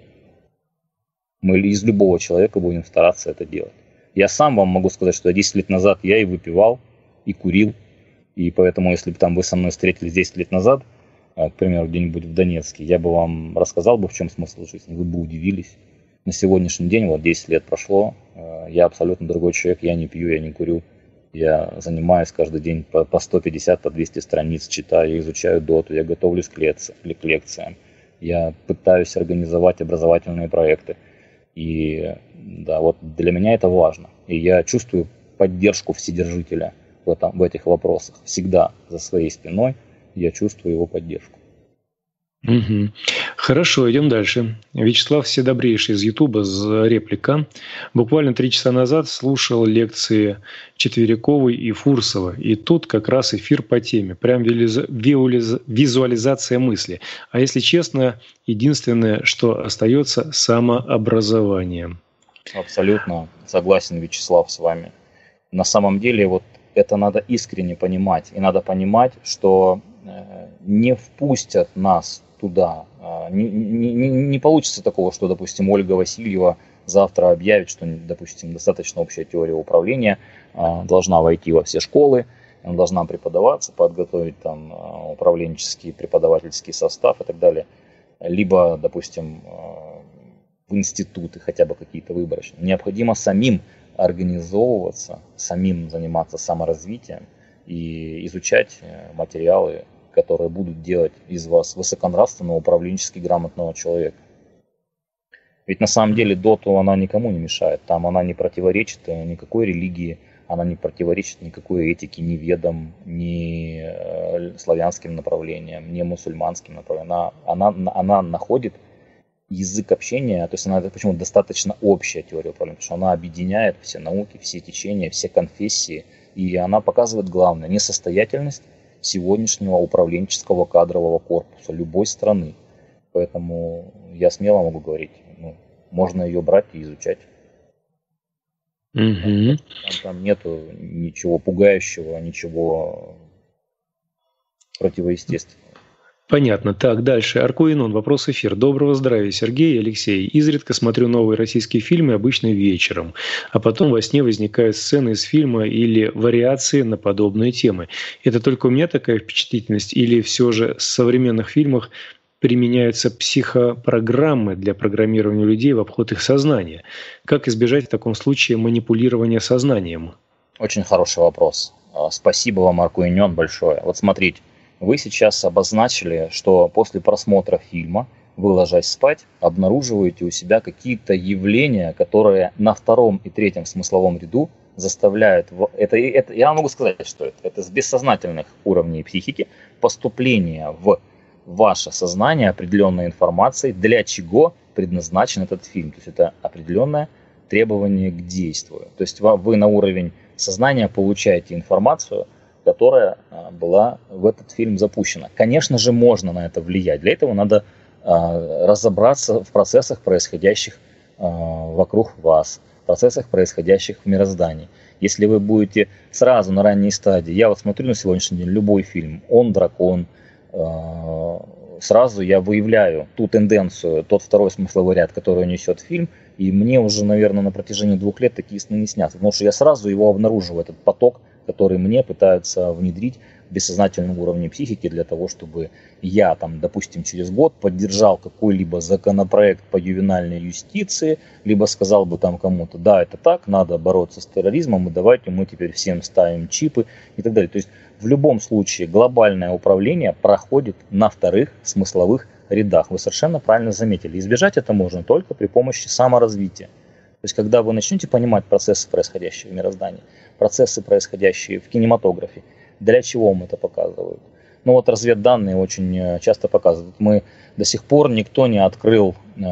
Speaker 4: мы из любого человека будем стараться это делать. Я сам вам могу сказать, что 10 лет назад я и выпивал, и курил, и поэтому, если бы там вы со мной встретились 10 лет назад, к примеру, где-нибудь в Донецке, я бы вам рассказал бы, в чем смысл жизни, вы бы удивились. На сегодняшний день, вот 10 лет прошло, я абсолютно другой человек, я не пью, я не курю, я занимаюсь каждый день по 150, по 200 страниц, читаю, изучаю доту, я готовлюсь к лекциям, я пытаюсь организовать образовательные проекты. И да, вот для меня это важно. И я чувствую поддержку Вседержителя в этих вопросах. Всегда за своей спиной я чувствую его поддержку.
Speaker 3: Угу. Хорошо, идем дальше. Вячеслав Вседобрейший из Ютуба, реплика. Буквально 3 часа назад слушал лекции Четвериковой и Фурсова. И тут как раз эфир по теме. Прям визуализация мысли. А если честно, единственное, что остается, самообразование.
Speaker 4: Абсолютно согласен, Вячеслав, с вами. На самом деле, вот это надо искренне понимать. И надо понимать, что не впустят нас туда. Не получится такого, что, допустим, Ольга Васильева завтра объявит, что, допустим, достаточно общая теория управления должна войти во все школы, она должна преподаваться, подготовить там управленческий, преподавательский состав и так далее. Либо, допустим, в институты хотя бы какие-то выборочные. Необходимо самим организовываться, самим заниматься саморазвитием и изучать материалы, которые будут делать из вас высоконравственного, управленчески грамотного человека. Ведь на самом деле доту она никому не мешает. Там она не противоречит никакой религии, она не противоречит никакой этике, ни ведам, ни славянским направлениям, ни мусульманским направлениям. Она находит язык общения, то есть она почему достаточно общая теория управления, потому что она объединяет все науки, все течения, все конфессии, и она показывает главное, несостоятельность сегодняшнего управленческого кадрового корпуса любой страны. Поэтому я смело могу говорить, можно ее брать и изучать.
Speaker 3: Угу.
Speaker 4: Там нету ничего пугающего, ничего противоестественного.
Speaker 3: Понятно. Так, дальше. Аркуинон. Вопрос эфир. Доброго здравия, Сергей и Алексей. Изредка смотрю новые российские фильмы, обычно вечером. А потом во сне возникают сцены из фильма или вариации на подобные темы. Это только у меня такая впечатлительность? Или все же в современных фильмах применяются психопрограммы для программирования людей в обход их сознания? Как избежать в таком случае манипулирования сознанием?
Speaker 4: Очень хороший вопрос. Спасибо вам, Аркуинон, большое. Вот смотрите. Вы сейчас обозначили, что после просмотра фильма вы, ложась спать, обнаруживаете у себя какие-то явления, которые на 2 и 3 смысловом ряду заставляют... Это, я могу сказать, что это с бессознательных уровней психики поступление в ваше сознание определенной информации, для чего предназначен этот фильм. То есть это определенное требование к действию. То есть вы на уровень сознания получаете информацию, которая была в этот фильм запущена. Конечно же, можно на это влиять. Для этого надо разобраться в процессах, происходящих вокруг вас, в процессах, происходящих в мироздании. Если вы будете сразу на ранней стадии, я вот смотрю на сегодняшний день любой фильм, он дракон, сразу я выявляю ту тенденцию, тот 2 смысловой ряд, который несет фильм, и мне уже, наверное, на протяжении 2 лет такие сны не снятся, потому что я сразу его обнаруживаю, этот поток, который мне пытаются внедрить в бессознательном уровне психики для того, чтобы я, там, допустим, через год поддержал какой-либо законопроект по ювенальной юстиции, либо сказал бы там кому-то, да, это так, надо бороться с терроризмом, и давайте мы теперь всем ставим чипы и так далее. То есть в любом случае глобальное управление проходит на 2 смысловых рядах. Вы совершенно правильно заметили. Избежать это можно только при помощи саморазвития. То есть когда вы начнете понимать процессы, происходящие в мироздании, процессы, происходящие в кинематографе, для чего вам это показывают? Ну вот разведданные очень часто показывают. Мы до сих пор никто не открыл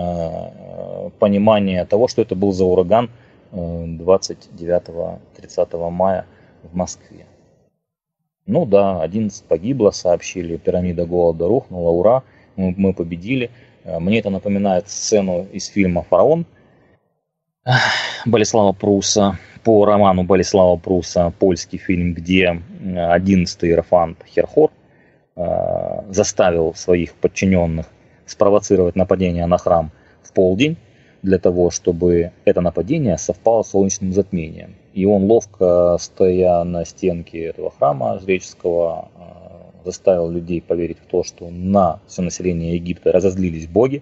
Speaker 4: понимание того, что это был за ураган 29-30 мая в Москве. Ну да, 11 погибло, сообщили, пирамида голода рухнула, ура, мы победили. Мне это напоминает сцену из фильма «Фараон» Болеслава Пруса, по роману Болеслава Пруса, польский фильм, где 11-й иерофант Херхор заставил своих подчиненных спровоцировать нападение на храм в полдень, для того, чтобы это нападение совпало с солнечным затмением. И он, ловко стоя на стенке этого храма жреческого, заставил людей поверить в то, что на все население Египта разозлились боги.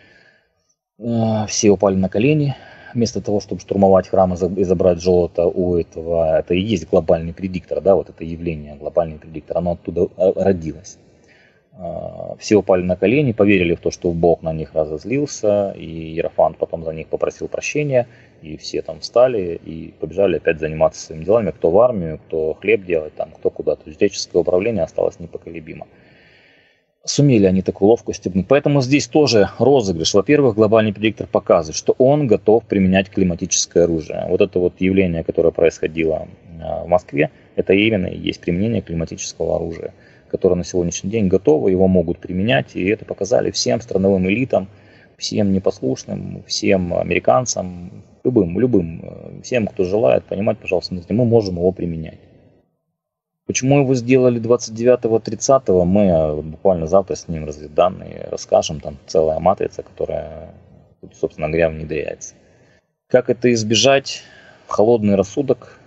Speaker 4: Все упали на колени. Вместо того, чтобы штурмовать храм и забрать золото у этого, это и есть глобальный предиктор, да, вот это явление, глобальный предиктор, оно оттуда родилось. Все упали на колени, поверили в то, что Бог на них разозлился, и Иерофант потом за них попросил прощения, и все там встали и побежали опять заниматься своими делами, кто в армию, кто хлеб делать, там, кто куда. То есть жреческое управление осталось непоколебимо. Сумели они такую ловкость стебнуть. Поэтому здесь тоже розыгрыш. Во-первых, глобальный предиктор показывает, что он готов применять климатическое оружие. Вот это вот явление, которое происходило в Москве, это именно и есть применение климатического оружия, которое на сегодняшний день готово, его могут применять, и это показали всем страновым элитам, всем непослушным, всем американцам, любым, всем, кто желает понимать, пожалуйста, мы можем его применять. Почему его сделали 29-30, мы буквально завтра с ним разведданные расскажем, там целая матрица, которая, собственно говоря, внедряется. Как это избежать? Холодный рассудок,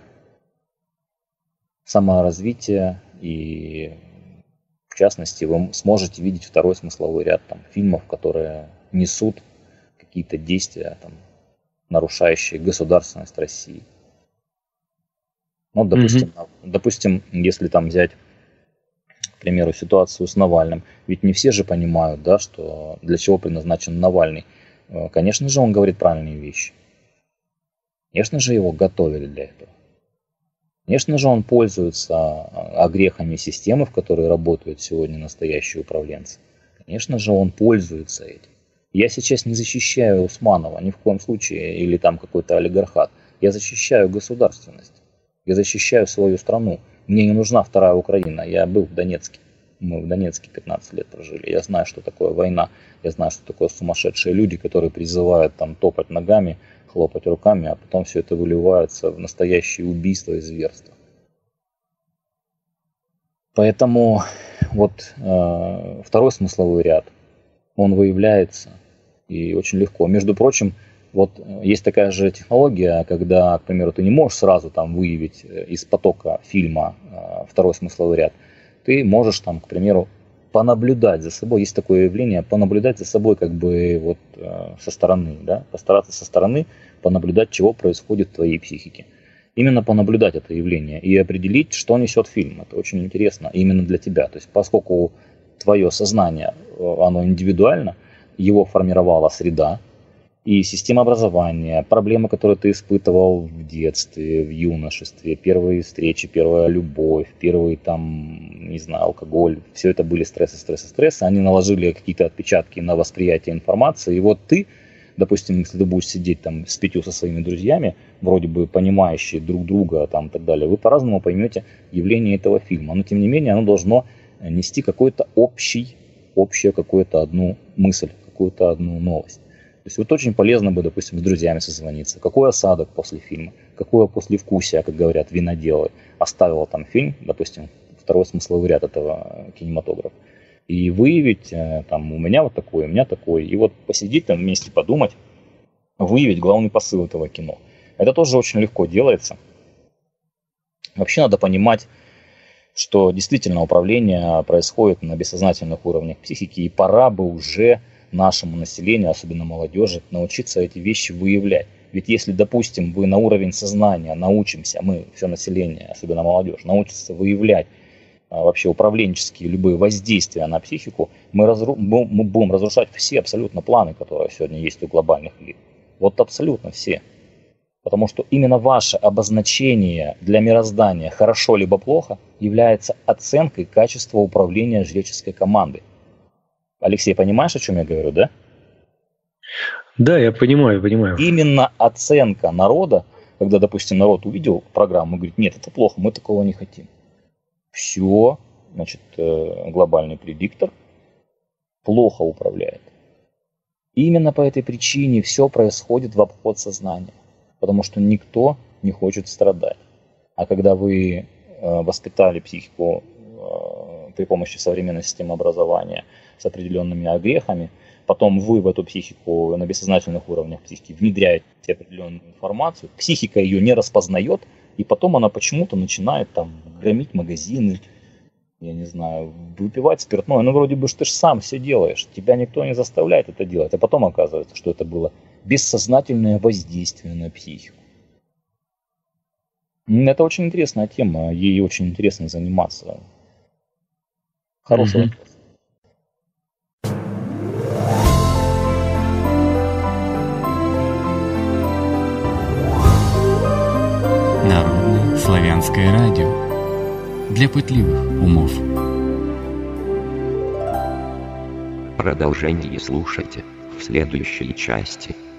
Speaker 4: саморазвитие, и в частности вы сможете видеть второй смысловой ряд там, фильмов, которые несут какие-то действия, там, нарушающие государственность России. Ну, допустим, если там взять, к примеру, ситуацию с Навальным, ведь не все же понимают, да, что для чего предназначен Навальный. Конечно же, он говорит правильные вещи. Конечно же, его готовили для этого. Конечно же, он пользуется огрехами системы, в которой работают сегодня настоящие управленцы. Конечно же, он пользуется этим. Я сейчас не защищаю Усманова ни в коем случае, или там какой-то олигархат. Я защищаю государственность. Я защищаю свою страну. Мне не нужна вторая Украина. Я был в Донецке. Мы в Донецке 15 лет прожили. Я знаю, что такое война. Я знаю, что такое сумасшедшие люди, которые призывают там топать ногами, хлопать руками, а потом все это выливается в настоящие убийства и зверства. Поэтому вот второй смысловой ряд, он выявляется и очень легко. Между прочим, вот есть такая же технология, когда, к примеру, ты не можешь сразу там выявить из потока фильма второй смысловой ряд. Ты можешь там, к примеру, понаблюдать за собой. Есть такое явление, понаблюдать за собой как бы вот со стороны, да, постараться со стороны понаблюдать, чего происходит в твоей психике. Именно понаблюдать это явление и определить, что несет фильм. Это очень интересно именно для тебя. То есть поскольку твое сознание, оно индивидуально, его формировала среда, и система образования, проблемы, которые ты испытывал в детстве, в юношестве, первые встречи, первая любовь, первый там, не знаю, алкоголь, все это были стрессы, они наложили какие-то отпечатки на восприятие информации, и вот ты, допустим, если ты будешь сидеть там с 5 со своими друзьями, вроде бы понимающие друг друга там и так далее, вы по-разному поймете явление этого фильма, но тем не менее оно должно нести какой-то общую какую-то одну мысль, какую-то одну новость. То есть вот очень полезно бы, допустим, с друзьями созвониться. Какой осадок после фильма, какое послевкусие, как говорят виноделы, оставил там фильм, допустим, второй смысловой ряд этого кинематографа. И выявить, там, у меня вот такой, у меня такой. И вот посидеть там вместе, подумать, выявить главный посыл этого кино. Это тоже очень легко делается. Вообще надо понимать, что действительно управление происходит на бессознательных уровнях психики, и пора бы уже нашему населению, особенно молодежи, научиться эти вещи выявлять. Ведь если, допустим, вы на уровень сознания научимся, мы, все население, особенно молодежь, научится выявлять вообще управленческие любые воздействия на психику, мы будем разрушать все абсолютно планы, которые сегодня есть у глобальных элит. Вот абсолютно все. Потому что именно ваше обозначение для мироздания хорошо либо плохо является оценкой качества управления жреческой команды. Алексей, понимаешь, о чем я говорю, да?
Speaker 3: Да, я понимаю.
Speaker 4: Именно оценка народа, когда, допустим, народ увидел программу и говорит, нет, это плохо, мы такого не хотим. все, значит, глобальный предиктор плохо управляет. И именно по этой причине все происходит в обход сознания, потому что никто не хочет страдать. А когда вы воспитали психику при помощи современной системы образования с определенными огрехами, потом вы в эту психику на бессознательных уровнях психики внедряете определенную информацию, психика ее не распознает, и потом она почему-то начинает там громить магазины, я не знаю, выпивать спиртное. Ну, вроде бы, ты же сам все делаешь, тебя никто не заставляет это делать, а потом оказывается, что это было бессознательное воздействие на психику. Это очень интересная тема, ей очень интересно заниматься. Хороший вопрос.
Speaker 1: Народное славянское радио для пытливых умов.
Speaker 2: Продолжение слушайте в следующей части.